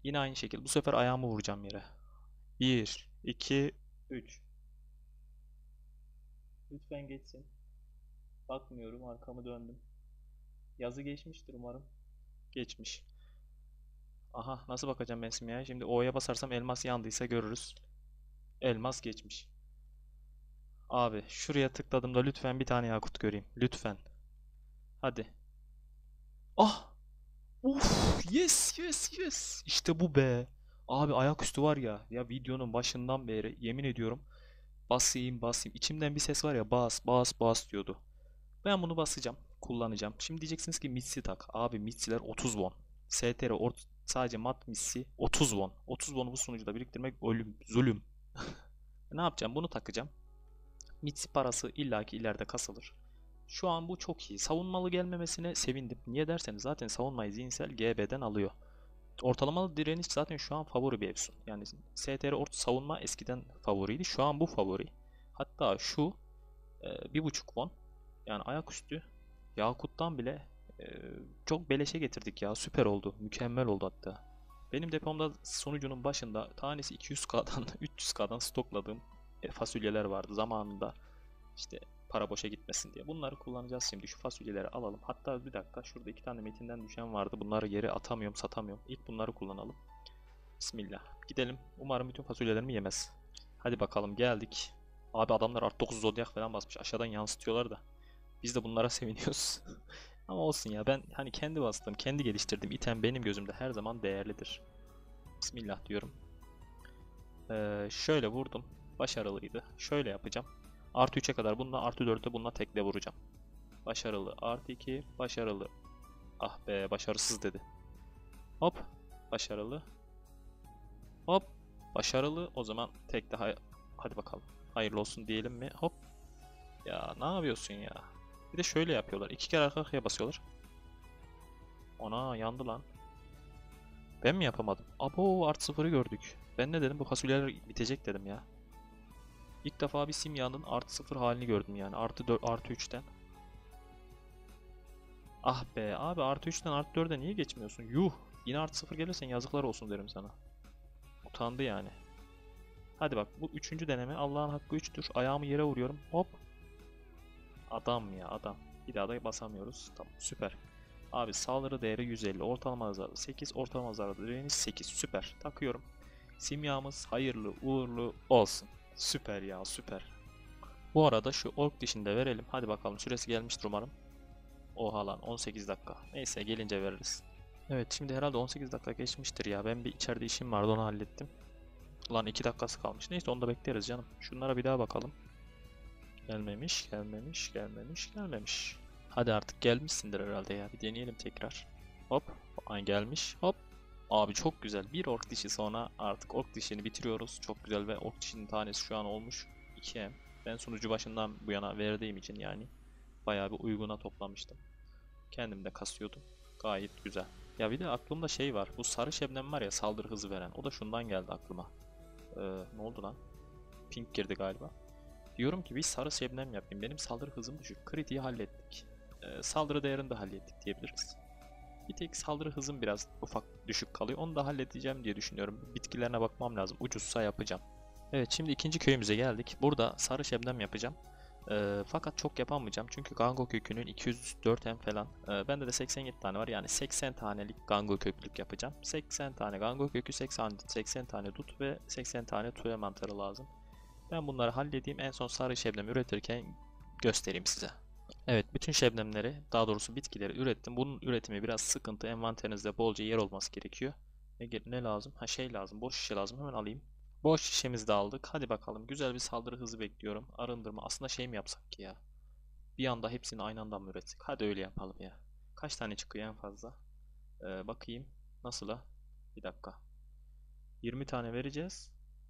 Yine aynı şekilde. Bu sefer ayağımı vuracağım yere. 1, 2, 3. Lütfen geçsin. Bakmıyorum, arkamı döndüm. Yazı geçmiştir umarım. Geçmiş. Aha, nasıl bakacağım ben simyaya? Şimdi O'ya basarsam elmas yandıysa görürüz. Elmas geçmiş. Abi şuraya tıkladığımda lütfen bir tane yakut göreyim. Lütfen. Hadi. Ah! Uf! Yes, yes, yes. İşte bu be. Abi ayaküstü var ya. Ya videonun başından beri yemin ediyorum. Basayım basayım. İçimden bir ses var ya, bas bas bas diyordu. Ben bunu basacağım. Kullanacağım. Şimdi diyeceksiniz ki Mitsi tak. Abi Mitsiler 30 won. STR sadece mat Mitsi 30 won. 30 won'u bu sunucuda biriktirmek ölüm, zulüm. Ne yapacağım? Bunu takacağım. Mitsi parası illaki ileride kasılır. Şu an bu çok iyi. Savunmalı gelmemesine sevindim. Niye derseniz zaten savunmayı zihinsel GB'den alıyor. Ortalamalı direniş zaten şu an favori bir Efsun. Yani STR savunma eskiden favoriydi. Şu an bu favori. Hatta şu 1.5 won yani ayaküstü Yakut'tan bile e, çok beleşe getirdik ya. Süper oldu. Mükemmel oldu hatta. Benim depomda sonucunun başında tanesi 200K'dan 300K'dan stokladığım fasulyeler vardı zamanında. İşte para boşa gitmesin diye. Bunları kullanacağız şimdi. Şu fasulyeleri alalım. Hatta bir dakika, şurada 2 tane metinden düşen vardı. Bunları yere atamıyorum, satamıyorum. İlk bunları kullanalım. Bismillah. Gidelim. Umarım bütün fasulyelerimi yemez. Hadi bakalım, geldik. Abi adamlar art 9 zodyak falan basmış. Aşağıdan yansıtıyorlar da. Biz de bunlara seviniyoruz. Ama olsun ya, ben hani kendi bastığım, kendi geliştirdiğim item benim gözümde her zaman değerlidir. Bismillah diyorum. Şöyle vurdum. Başarılıydı. Şöyle yapacağım. Artı 3'e kadar bununla, artı 4'e bununla tekle vuracağım. Başarılı. Artı 2. Başarılı. Ah be, başarısız dedi. Hop. Başarılı. Hop. Başarılı. O zaman tek daha. Hadi bakalım. Hayırlı olsun diyelim mi? Hop. Ya ne yapıyorsun ya? Bir de şöyle yapıyorlar. 2 kere arka arkaya basıyorlar. Ona yandı lan. Ben mi yapamadım? Abo, artı 0'ı gördük. Ben ne dedim? Bu fasulyeler bitecek dedim ya. İlk defa bir simyanın artı 0 halini gördüm yani. Artı 4, artı 3'ten. Ah be abi, artı 3'ten artı 4'e niye geçmiyorsun? Yuh. Yine artı 0 gelirsen yazıklar olsun derim sana. Utandı yani. Hadi bak, bu üçüncü deneme. Allah'ın hakkı 3'tür. Ayağımı yere vuruyorum. Hop. Adam ya adam. Bir daha da basamıyoruz. Tamam, süper. Abi saldırı değeri 150. Ortalama hasarı 8. Ortalama hasarı direniş 8. Süper. Takıyorum. Simyamız hayırlı uğurlu olsun. Süper ya, süper. Bu arada şu ork dişini de verelim. Hadi bakalım, süresi gelmiştir umarım. Oha lan, 18 dakika. Neyse, gelince veririz. Evet, şimdi herhalde 18 dakika geçmiştir ya. Ben bir içeride işim vardı, onu hallettim. Ulan 2 dakikası kalmış. Neyse, onu da bekleriz canım. Şunlara bir daha bakalım. Gelmemiş, gelmemiş, gelmemiş, gelmemiş. Hadi artık gelmişsindir herhalde ya. Bir deneyelim tekrar. Hop. Ay, gelmiş. Hop. Abi çok güzel. Bir ork dişi sonra artık ork dişini bitiriyoruz. Çok güzel ve ork dişinin tanesi şu an olmuş 2M. Ben sunucu başından bu yana verdiğim için yani bayağı bir uyguna toplamıştım. Kendim de kasıyordum. Gayet güzel. Ya bir de aklımda şey var. Bu sarı şebnem var ya, saldırı hızı veren. O da şundan geldi aklıma. Ne oldu lan? Pink girdi galiba. Diyorum ki bir sarı şebnem yapayım. Benim saldırı hızım düşük. Kritiği hallettik. Saldırı değerini de hallettik diyebiliriz. Bir tek saldırı hızım biraz ufak düşük kalıyor. Onu da halledeceğim diye düşünüyorum. Bitkilerine bakmam lazım. Ucuzsa yapacağım. Evet, şimdi ikinci köyümüze geldik. Burada sarı şebnem yapacağım. Fakat çok yapamayacağım. Çünkü Gango kökünün 204 M falan. Bende de 87 tane var. Yani 80 tanelik Gango köklük yapacağım. 80 tane Gango kökü, 80 tane dut ve 80 tane tüve mantarı lazım. Ben bunları halledeyim. En son sarı şebnem üretirken göstereyim size. Evet, bütün şebnemleri, daha doğrusu bitkileri ürettim. Bunun üretimi biraz sıkıntı. Envanterinizde bolca yer olması gerekiyor. Ne lazım? Ha, şey lazım. Boş şişe lazım. Hemen alayım. Boş şişemizi de aldık. Hadi bakalım. Güzel bir saldırı hızı bekliyorum. Arındırma. Aslında şey mi yapsak ki ya? Bir anda hepsini aynı anda mı üretsek? Hadi öyle yapalım ya. Kaç tane çıkıyor en fazla? Bakayım. Nasıl ha? Bir dakika. 20 tane vereceğiz.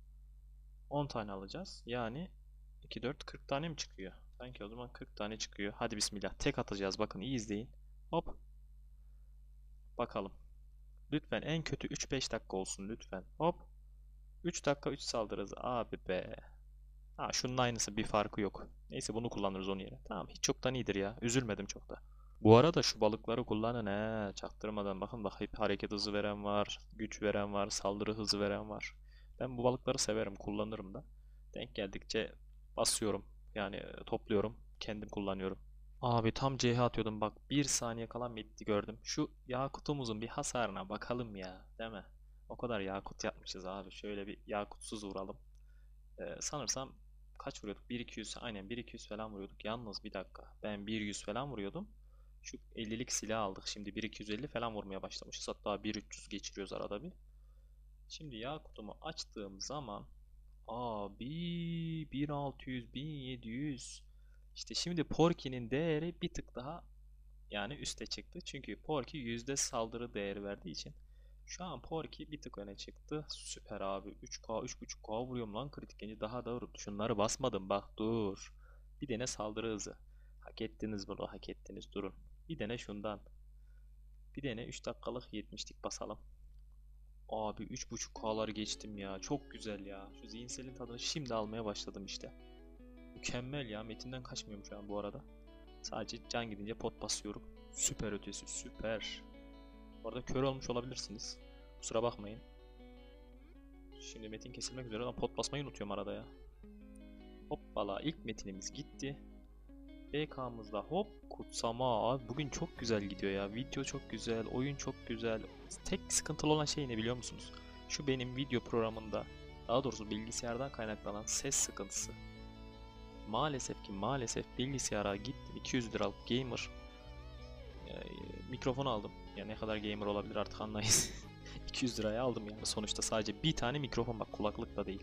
10 tane alacağız. Yani 2, 4, 40 tane mi çıkıyor? Sanki o zaman 40 tane çıkıyor. Hadi bismillah. Tek atacağız. Bakın, iyi izleyin. Hop. Bakalım. Lütfen en kötü 3-5 dakika olsun lütfen. Hop. 3 dakika 3 saldırı hızı. Abi be. Ha, şunun aynısı, bir farkı yok. Neyse, bunu kullanırız onun yerine. Tamam, hiç çoktan iyidir ya. Üzülmedim çok da. Bu arada şu balıkları kullanın he. Çaktırmadan bakın bak hep hareket hızı veren var, güç veren var, saldırı hızı veren var. Ben bu balıkları severim, kullanırım da. Denk geldikçe basıyorum. Yani topluyorum, kendim kullanıyorum. Abi tam CH atıyordum bak bir saniye kalan bitti gördüm. Şu Yakut'umuzun bir hasarına bakalım ya, değil mi? O kadar Yakut yapmışız abi. Şöyle bir Yakutsuz vuralım. Sanırsam kaç vuruyorduk? 1-200, aynen 1-200 falan vuruyorduk. Yalnız bir dakika. Ben 1-100 falan vuruyordum. Şu 50'lik silah aldık. Şimdi 1-250 falan vurmaya başlamışız. Hatta 1-300 geçiriyoruz arada bir. Şimdi Yakut'umu açtığım zaman abi 1600, 1700. İşte şimdi Porky'nin değeri bir tık daha yani üste çıktı. Çünkü Porky yüzde saldırı değeri verdiği için. Şu an Porky bir tık öne çıktı. Süper abi. 3K, 3.5K vuruyorum lan kritik genci. Daha da şunları basmadım bak dur. Bir dene saldırı hızı. Hak ettiniz bunu, hak ettiniz, durun. Bir dene şundan. Bir dene 3 dakikalık 70'lik basalım. Abi 3.5K'ları geçtim ya. Çok güzel ya. Şu zihinselin tadını şimdi almaya başladım işte. Mükemmel ya. Metinden kaçmıyorum şu an bu arada. Sadece can gidince pot basıyorum. Süper ötesi süper. Bu arada kör olmuş olabilirsiniz. Kusura bakmayın. Şimdi metin kesilmek üzere ama pot basmayı unutuyorum arada ya. Hoppala ilk metinimiz gitti. BK'mızda hop kutsama abi bugün çok güzel gidiyor ya. Video çok güzel, oyun çok güzel. Tek sıkıntılı olan şey ne biliyor musunuz? Şu benim video programında daha doğrusu bilgisayardan kaynaklanan ses sıkıntısı. Maalesef bilgisayara gittim 200 liralık gamer mikrofon aldım. Ya ne kadar gamer olabilir artık anlayın. 200 liraya aldım yani sonuçta sadece bir tane mikrofon bak kulaklık da değil.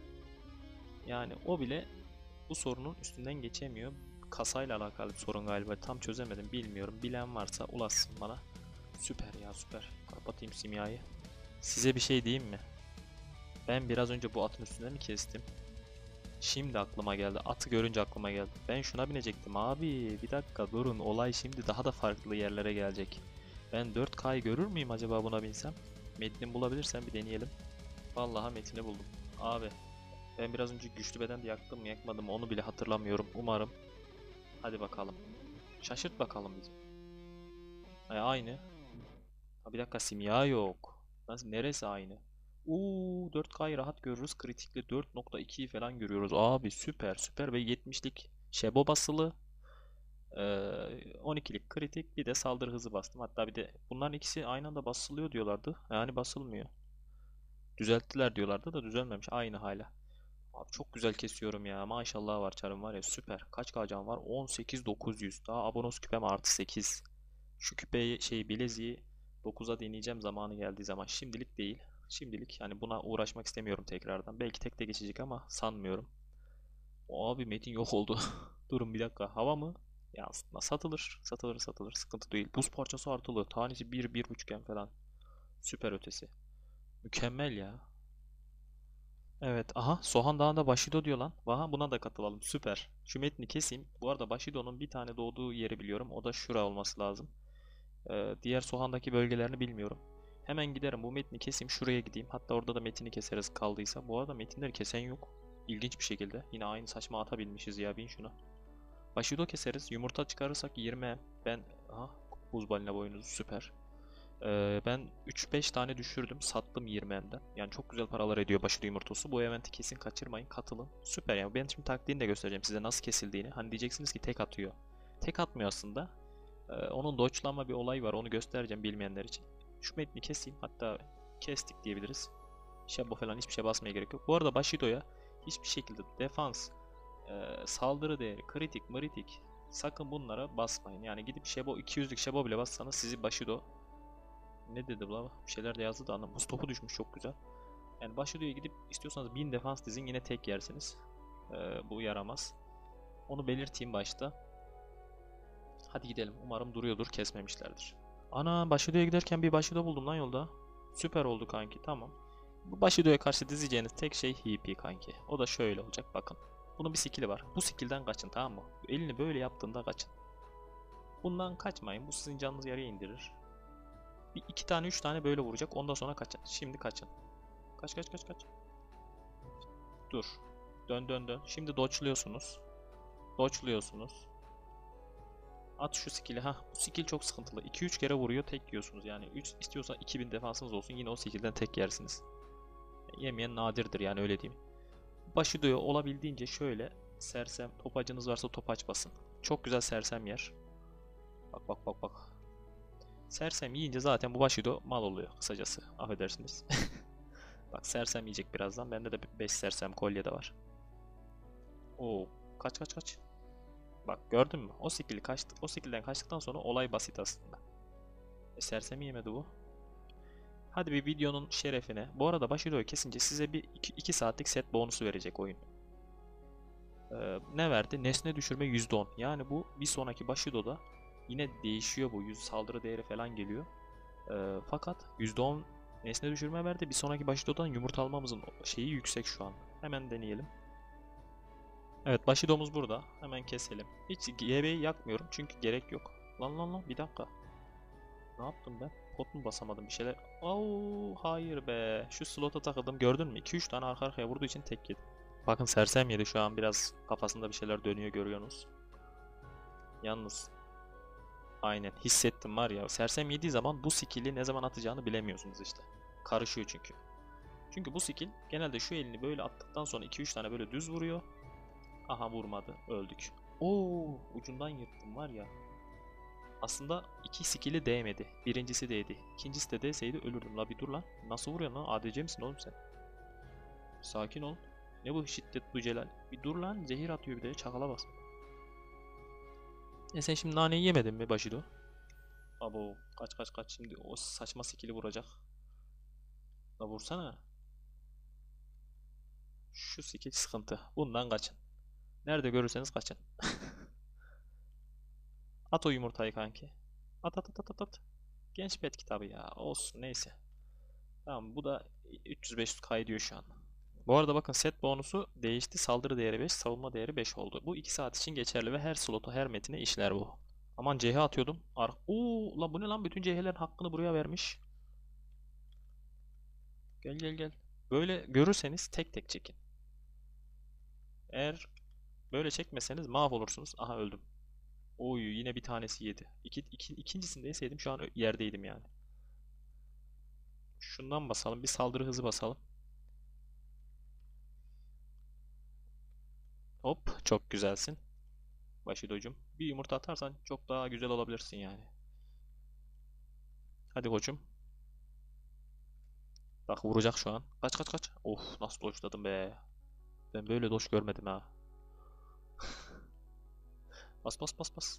Yani o bile bu sorunun üstünden geçemiyor. Kasayla alakalı bir sorun galiba tam çözemedim bilmiyorum. Bilen varsa ulaşsın bana. Süper ya süper. Kapatayım simyayı. Size bir şey diyeyim mi? Ben biraz önce bu atın üstünde mi kestim? Şimdi aklıma geldi. Atı görünce aklıma geldi. Ben şuna binecektim abi. Bir dakika durun. Olay şimdi daha da farklı yerlere gelecek. Ben 4K'yı görür müyüm acaba buna binsem? Metnini bulabilirsem bir deneyelim. Vallahi metini buldum. Abi ben biraz önce güçlü beden de yaktım mı yakmadım mı onu bile hatırlamıyorum. Umarım. Hadi bakalım. Şaşırt bakalım bizi. Aynı. Ha, bir dakika simya yok. Nasıl neresi aynı? 4K'yı rahat görürüz. Kritikli 4.2'yi falan görüyoruz. Abi süper süper ve 70'lik Şebo basılı. 12'lik kritik bir de saldırı hızı bastım. Hatta bir de bunların ikisi aynı anda basılıyor diyorlardı. Yani basılmıyor. Düzelttiler diyorlardı da düzelmemiş aynı hala. Abi çok güzel kesiyorum ya. Maşallah var çarım var ya süper. Kaç kacam var? 18.900. Daha abonos küpem artı 8. Şu küpeyi bileziği 9'a deneyeceğim zamanı geldiği zaman. Şimdilik değil. Şimdilik yani buna uğraşmak istemiyorum tekrardan. Belki tek de geçecek ama sanmıyorum. Abi metin yok oldu. Durun bir dakika. Hava mı? Ya aslında satılır. Satılır. Sıkıntı değil. Buz parçası artılı. Tanesi 1-1,5 falan. Süper ötesi. Mükemmel ya. Evet. Aha. Soğan Dağı'nda Bashido diyor lan. Aha buna da katılalım. Süper. Şu metni keseyim. Bu arada Bashido'nun bir tane doğduğu yeri biliyorum. O da şura olması lazım. Diğer Soğan'daki bölgelerini bilmiyorum. Hemen giderim. Bu metni keseyim. Şuraya gideyim. Hatta orada da metini keseriz kaldıysa. Bu arada metinleri kesen yok. İlginç bir şekilde. Yine aynı saçma ata binmişiz ya. Bin şuna. Bashido keseriz. Yumurta çıkarırsak 20. Ben... Aha. Buz balina boynuzu. Süper. Ben 3-5 tane düşürdüm. Sattım 20'den. Yani çok güzel paralar ediyor Bashido yumurtası. Bu eventi kesin kaçırmayın. Katılın. Süper yani. Ben şimdi taktiğini de göstereceğim size nasıl kesildiğini. Hani diyeceksiniz ki tek atıyor. Tek atmıyor aslında. Onun dodge'lanma bir olay var. Onu göstereceğim bilmeyenler için. Şu metni keseyim. Hatta kestik diyebiliriz. Şebo falan hiçbir şey basmaya gerek yok. Bu arada Bashido'ya hiçbir şekilde defans, saldırı değeri, kritik, mritik sakın bunlara basmayın. Yani gidip Şebo 200'lük Şebo bile bassanız sizi Bashido ne dedi bu? Bir şeyler de yazdı da anlam. Buz topu düşmüş çok güzel. Yani Bashido'ya gidip istiyorsanız 1000 defans dizin yine tek yersiniz. Bu yaramaz. Onu belirteyim başta. Hadi gidelim. Umarım duruyordur, kesmemişlerdir. Ana Bushido'ya giderken bir Bushido buldum lan yolda. Süper oldu kanki, tamam. Bu Bushido'ya karşı dizeceğiniz tek şey HP kanki. O da şöyle olacak bakın. Bunun bir skill'i var. Bu skill'den kaçın tamam mı? Elini böyle yaptığında kaçın. Bundan kaçmayın. Bu sizin canınızı yarıya indirir. Bir iki tane üç tane böyle vuracak. Ondan sonra kaçın. Şimdi kaçın. Kaç. Dur. Dön. Şimdi dodge'luyorsunuz. Dodge'luyorsunuz. At şu skill'i. Ha, bu skill çok sıkıntılı. 2-3 kere vuruyor, tek yiyorsunuz. Yani 3 istiyorsa 2000 defansınız olsun, yine o skill'den tek yersiniz. Yemeyen nadirdir yani, öyle diyeyim. Bushido'yu olabildiğince şöyle sersem, topacınız varsa topaç basın. Çok güzel sersem yer. Bak bak bak bak. Sersem yiyince zaten bu Bushido mal oluyor kısacası. Affedersiniz. Bak sersem yiyecek birazdan. Bende de 5 sersem kolye de var. Oo, kaç kaç kaç. Bak gördün mü? O skill'den kaçtıktan sonra olay basit aslında. Sersem yemedi bu. Hadi bir videonun şerefine. Bu arada Bushido'yu kesince size bir 2 saatlik set bonusu verecek oyun. Ne verdi? Nesne düşürme %10. Yani bu bir sonraki Bushido'da yine değişiyor bu. Saldırı değeri falan geliyor. Fakat %10 nesne düşürme verdi. Bir sonraki Bushido'dan yumurta almamızın şeyi yüksek şu an. Hemen deneyelim. Evet, Bushido'muz burada. Hemen keselim. Hiç GB'yi yakmıyorum çünkü gerek yok. Lan lan lan, bir dakika. Ne yaptım ben? Pot mu basamadım bir şeyler? Oo, hayır be. Şu slota takıldım, gördün mü? 2-3 tane arka arkaya vurduğu için tek yedim. Bakın sersem yedi şu an, biraz kafasında bir şeyler dönüyor, görüyorsunuz. Yalnız aynen hissettim var ya, sersem yediği zaman bu skill'i ne zaman atacağını bilemiyorsunuz işte. Karışıyor çünkü. Çünkü bu skill genelde şu elini böyle attıktan sonra 2-3 tane böyle düz vuruyor. Aha, vurmadı, öldük. Oo, ucundan yırttım var ya. Aslında iki skill'i değmedi. Birincisi değdi. İkincisi de değseydi ölürdüm. La bir dur lan. Nasıl vuruyorsun lan? ADC misin oğlum sen? Sakin ol. Ne bu şiddet, bu celal? Bir dur lan. Zehir atıyor bir de. Çakala bas. Sen şimdi naneyi yemedin mi Bashido? Abo, kaç kaç kaç, şimdi o saçma skill'i vuracak. La vursana. Şu skill sıkıntı. Bundan kaçın. Nerede görürseniz kaçın. At o yumurtayı kanki. At at at at at at. Genç pet kitabı ya. Olsun, neyse. Tamam, bu da 300-500 kaydıyor şu an. Bu arada bakın, set bonusu değişti. Saldırı değeri 5, savunma değeri 5 oldu. Bu 2 saat için geçerli ve her slotu, her metine işler bu. Aman CH atıyordum. Oo, lan bu ne lan? Bütün CH'lerin hakkını buraya vermiş. Gel gel gel. Böyle görürseniz tek tek çekin. Eğer böyle çekmeseniz mahvolursunuz. Aha, öldüm. Oy, yine bir tanesi yedi. İkincisinde yeseydim şu an yerdeydim yani. Şundan basalım. Bir saldırı hızı basalım. Hop, çok güzelsin. Başidocum. Bir yumurta atarsan çok daha güzel olabilirsin yani. Hadi koçum. Bak vuracak şu an. Kaç kaç kaç. Of, nasıl doşladım be. Ben böyle doş görmedim ha. Bas bas bas bas.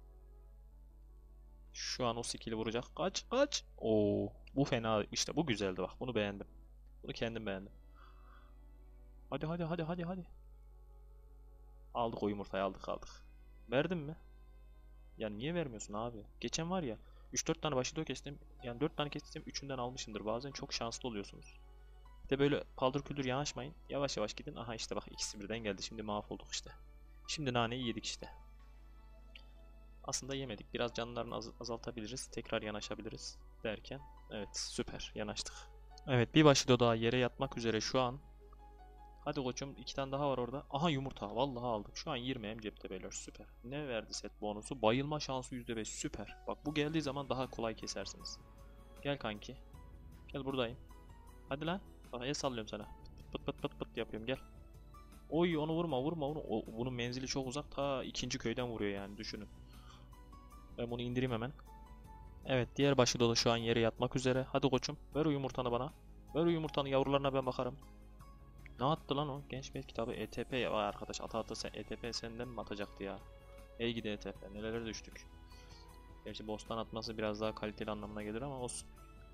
Şu an o skill'i vuracak. Kaç kaç. Oo, bu fena. İşte bu güzeldi bak. Bunu beğendim. Bunu kendim beğendim. Hadi hadi hadi hadi hadi. Aldık o yumurtayı, aldık aldık. Verdin mi? Ya niye vermiyorsun abi? Geçen var ya, 3-4 tane Bushido kestim. Yani 4 tane kestim, 3'ünden almışımdır. Bazen çok şanslı oluyorsunuz. Bir de böyle paldır küldür yanaşmayın. Yavaş yavaş gidin. Aha işte bak, ikisi birden geldi. Şimdi mahvolduk işte. Şimdi naneyi yedik işte. Aslında yemedik. Biraz canlarını azaltabiliriz. Tekrar yanaşabiliriz derken. Evet, süper yanaştık. Evet, bir Bushido daha yere yatmak üzere şu an. Hadi koçum, 2 tane daha var orada. Aha, yumurta. Vallahi aldık. Şu an 20 hem cepte beyler, süper. Ne verdi set bonusu? Bayılma şansı %5, süper. Bak bu geldiği zaman daha kolay kesersiniz. Gel kanki. Gel, buradayım. Hadi lan. Bak el sallıyorum sana. Pıt pıt pıt pıt yapıyorum, gel. Oy, onu vurma vurma onu. Bunun menzili çok uzak. Ta ikinci köyden vuruyor yani, düşünün. Ben bunu indireyim hemen. Evet, diğer başı da şu an yere yatmak üzere. Hadi koçum, ver o yumurtanı bana. Ver o yumurtanı, yavrularına ben bakarım. Ne attı lan o? Genç Met kitabı ETP ya. Vay arkadaş, ata ata sen, ETP senden mi atacaktı ya? Ey gidi ETP, nelere düştük. Gerçi boss'tan atması biraz daha kaliteli anlamına gelir ama olsun.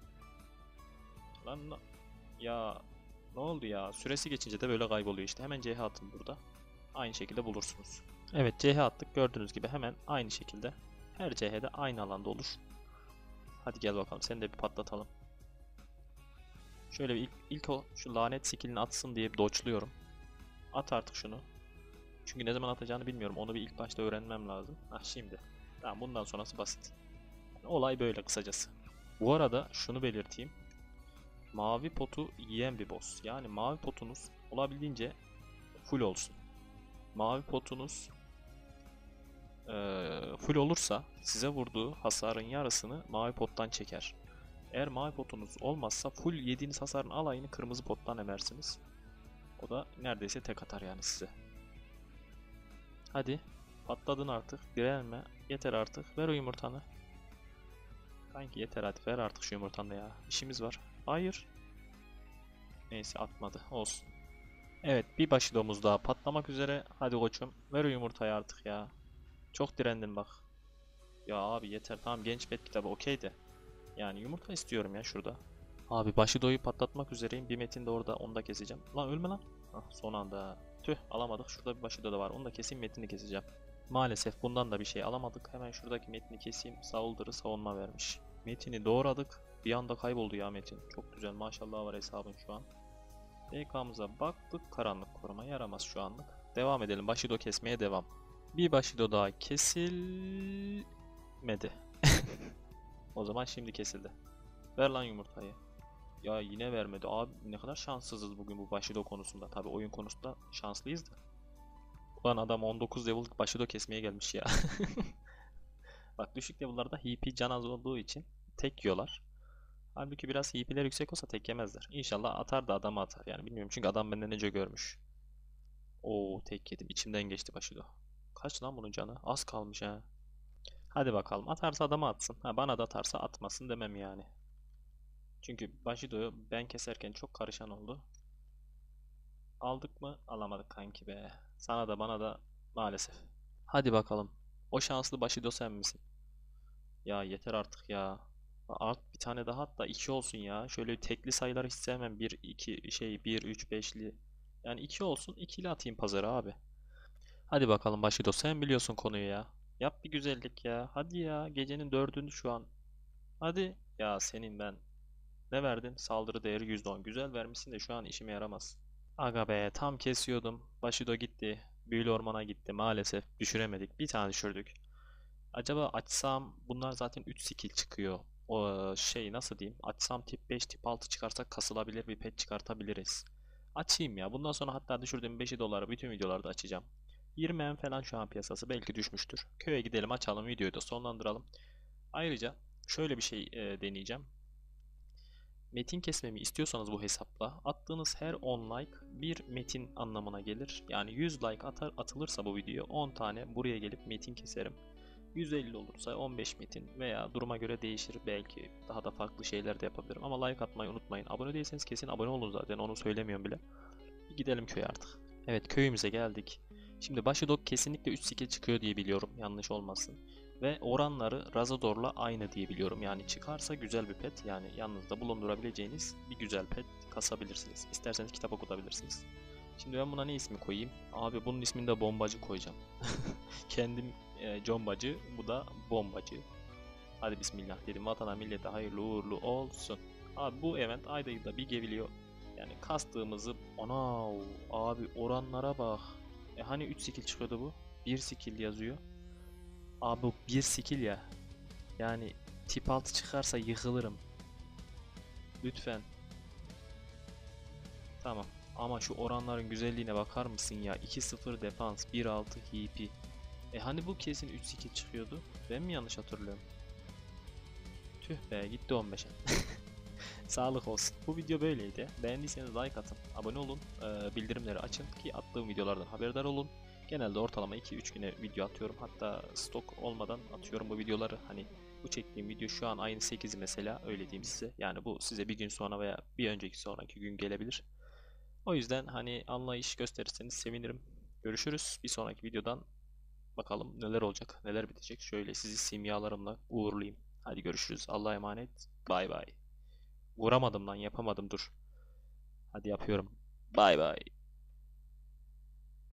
Lan ya, ne oldu ya? Süresi geçince de böyle kayboluyor işte. Hemen CH atın burada. Aynı şekilde bulursunuz. Evet, CH attık, gördüğünüz gibi hemen aynı şekilde. Her CH'de aynı alanda olur. Hadi gel bakalım, seni de bir patlatalım. Şöyle bir ilk o şu lanet skillini atsın diye dodge'luyorum. At artık şunu. Çünkü ne zaman atacağını bilmiyorum. Onu bir ilk başta öğrenmem lazım. Ah, şimdi. Tamam, bundan sonrası basit. Yani olay böyle kısacası. Bu arada şunu belirteyim. Mavi potu yiyen bir boss. Yani mavi potunuz olabildiğince full olsun. Mavi potunuz full olursa size vurduğu hasarın yarısını mavi pottan çeker. Eğer mavi potunuz olmazsa full yediğiniz hasarın alayını kırmızı pottan emersiniz. O da neredeyse tek atar yani size. Hadi patladın artık, direnme, yeter artık, ver o yumurtanı. Kanki yeter, hadi ver artık şu yumurtanı ya, işimiz var. Hayır. Neyse atmadı, olsun. Evet, bir başı domuz daha patlamak üzere. Hadi koçum, ver o yumurtayı artık ya. Çok direndin bak. Ya abi yeter, tamam, genç pet kitabı okey de. Yani yumurta istiyorum ya şurada. Abi başı doyu patlatmak üzereyim. Bir metin de orada, onu da keseceğim. Lan ölme lan. Hah, son anda. Tüh, alamadık. Şurada bir başı da var. Onu da keseyim, metini keseceğim. Maalesef bundan da bir şey alamadık. Hemen şuradaki metni keseyim. Saldırı savunma vermiş. Metini doğradık. Bir anda kayboldu ya metin. Çok güzel, maşallah var hesabın şu an. DK'mıza baktık. Karanlık koruma yaramaz şu anlık. Devam edelim. Bashido kesmeye devam. Bir Bashido daha kesilmedi. O zaman şimdi kesildi. Ver lan yumurtayı. Ya yine vermedi. Abi ne kadar şanssızız bugün bu Bashido konusunda. Tabi oyun konusunda şanslıyız da. Ulan adam 19 level Bashido kesmeye gelmiş ya. Bak düşük level'larda HP can az olduğu için tek yiyorlar. Halbuki biraz HP'ler yüksek olsa tek yemezler. İnşallah atar da adamı atar yani, bilmiyorum çünkü adam benden nece görmüş. Oo, tek yedim, içimden geçti Bashido. Kaç lan bunun canı? Az kalmış ha. Hadi bakalım, atarsa adamı atsın. Ha, bana da atarsa atmasın demem yani. Çünkü Bashido'yu ben keserken çok karışan oldu. Aldık mı? Alamadık kanki be. Sana da bana da maalesef. Hadi bakalım. O şanslı Bashido sen misin? Ya yeter artık ya. Art bir tane daha, hatta iki olsun ya. Şöyle tekli sayılar hiç sevmem. Bir 2 şey, bir 3 beşli. Yani 2 olsun, ikili atayım pazara abi. Hadi bakalım Bashido, sen biliyorsun konuyu ya. Yap bir güzellik ya. Hadi ya, gecenin dördüncü şu an. Hadi. Ya senin ben. Ne verdin? Saldırı değeri %10. Güzel vermişsin de şu an işime yaramaz. Aga be, tam kesiyordum. Bashido gitti. Büyülü ormana gitti. Maalesef düşüremedik. Bir tane düşürdük. Acaba açsam, bunlar zaten 3 skill çıkıyor. O şey, nasıl diyeyim? Açsam tip 5 tip 6 çıkarsak kasılabilir bir pet çıkartabiliriz. Açayım ya. Bundan sonra hatta düşürdüğüm 5 doları bütün videolarda açacağım. 20 en falan şu an piyasası, belki düşmüştür. Köye gidelim, açalım, videoyu da sonlandıralım. Ayrıca şöyle bir şey deneyeceğim. Metin kesmemi istiyorsanız bu hesapla attığınız her 10 like bir metin anlamına gelir. Yani 100 like atılırsa bu video 10 tane buraya gelip metin keserim. 150 olursa 15 metin veya duruma göre değişir, belki daha da farklı şeyler de yapabilirim. Ama like atmayı unutmayın. Abone değilseniz kesin abone olun, zaten onu söylemiyorum bile. Bir gidelim köye artık. Evet, köyümüze geldik. Şimdi Başıdok kesinlikle 3 skill çıkıyor diye biliyorum, yanlış olmasın. Ve oranları Razador'la aynı diye biliyorum. Yani çıkarsa güzel bir pet, yani yanınızda bulundurabileceğiniz bir güzel pet kasabilirsiniz. İsterseniz kitap okutabilirsiniz. Şimdi ben buna ne ismi koyayım? Abi bunun ismini de bombacı koyacağım. Kendim combacı, bu da bombacı. Hadi bismillah dedim, vatana millete hayırlı uğurlu olsun. Abi bu event ayda yılda bir geliyor. Yani kastığımızı, ana abi oranlara bak. Hani 3 skill çıkıyordu bu? 1 skill yazıyor. Abi bu 1 skill ya. Yani tip 6 çıkarsa yıkılırım. Lütfen. Tamam. Ama şu oranların güzelliğine bakar mısın ya? 2-0 defans, 1-6 HP. Hani bu kesin 3 skill çıkıyordu. Ben mi yanlış hatırlıyorum? Tüh be, gitti 15'e. Sağlık olsun. Bu video böyleydi. Beğendiyseniz like atın, abone olun, bildirimleri açın ki attığım videolardan haberdar olun. Genelde ortalama 2-3 güne video atıyorum. Hatta stok olmadan atıyorum bu videoları. Hani bu çektiğim video şu an ayın 8'i mesela, öyle diyeyim size. Yani bu size bir gün sonra veya bir önceki sonraki gün gelebilir. O yüzden hani anlayış gösterirseniz sevinirim. Görüşürüz. Bir sonraki videodan bakalım neler olacak, neler bitecek. Şöyle sizi simyalarımla uğurlayayım. Hadi görüşürüz. Allah'a emanet. Bay bay. Vuramadım lan, yapamadım, dur. Hadi yapıyorum. Bay bay.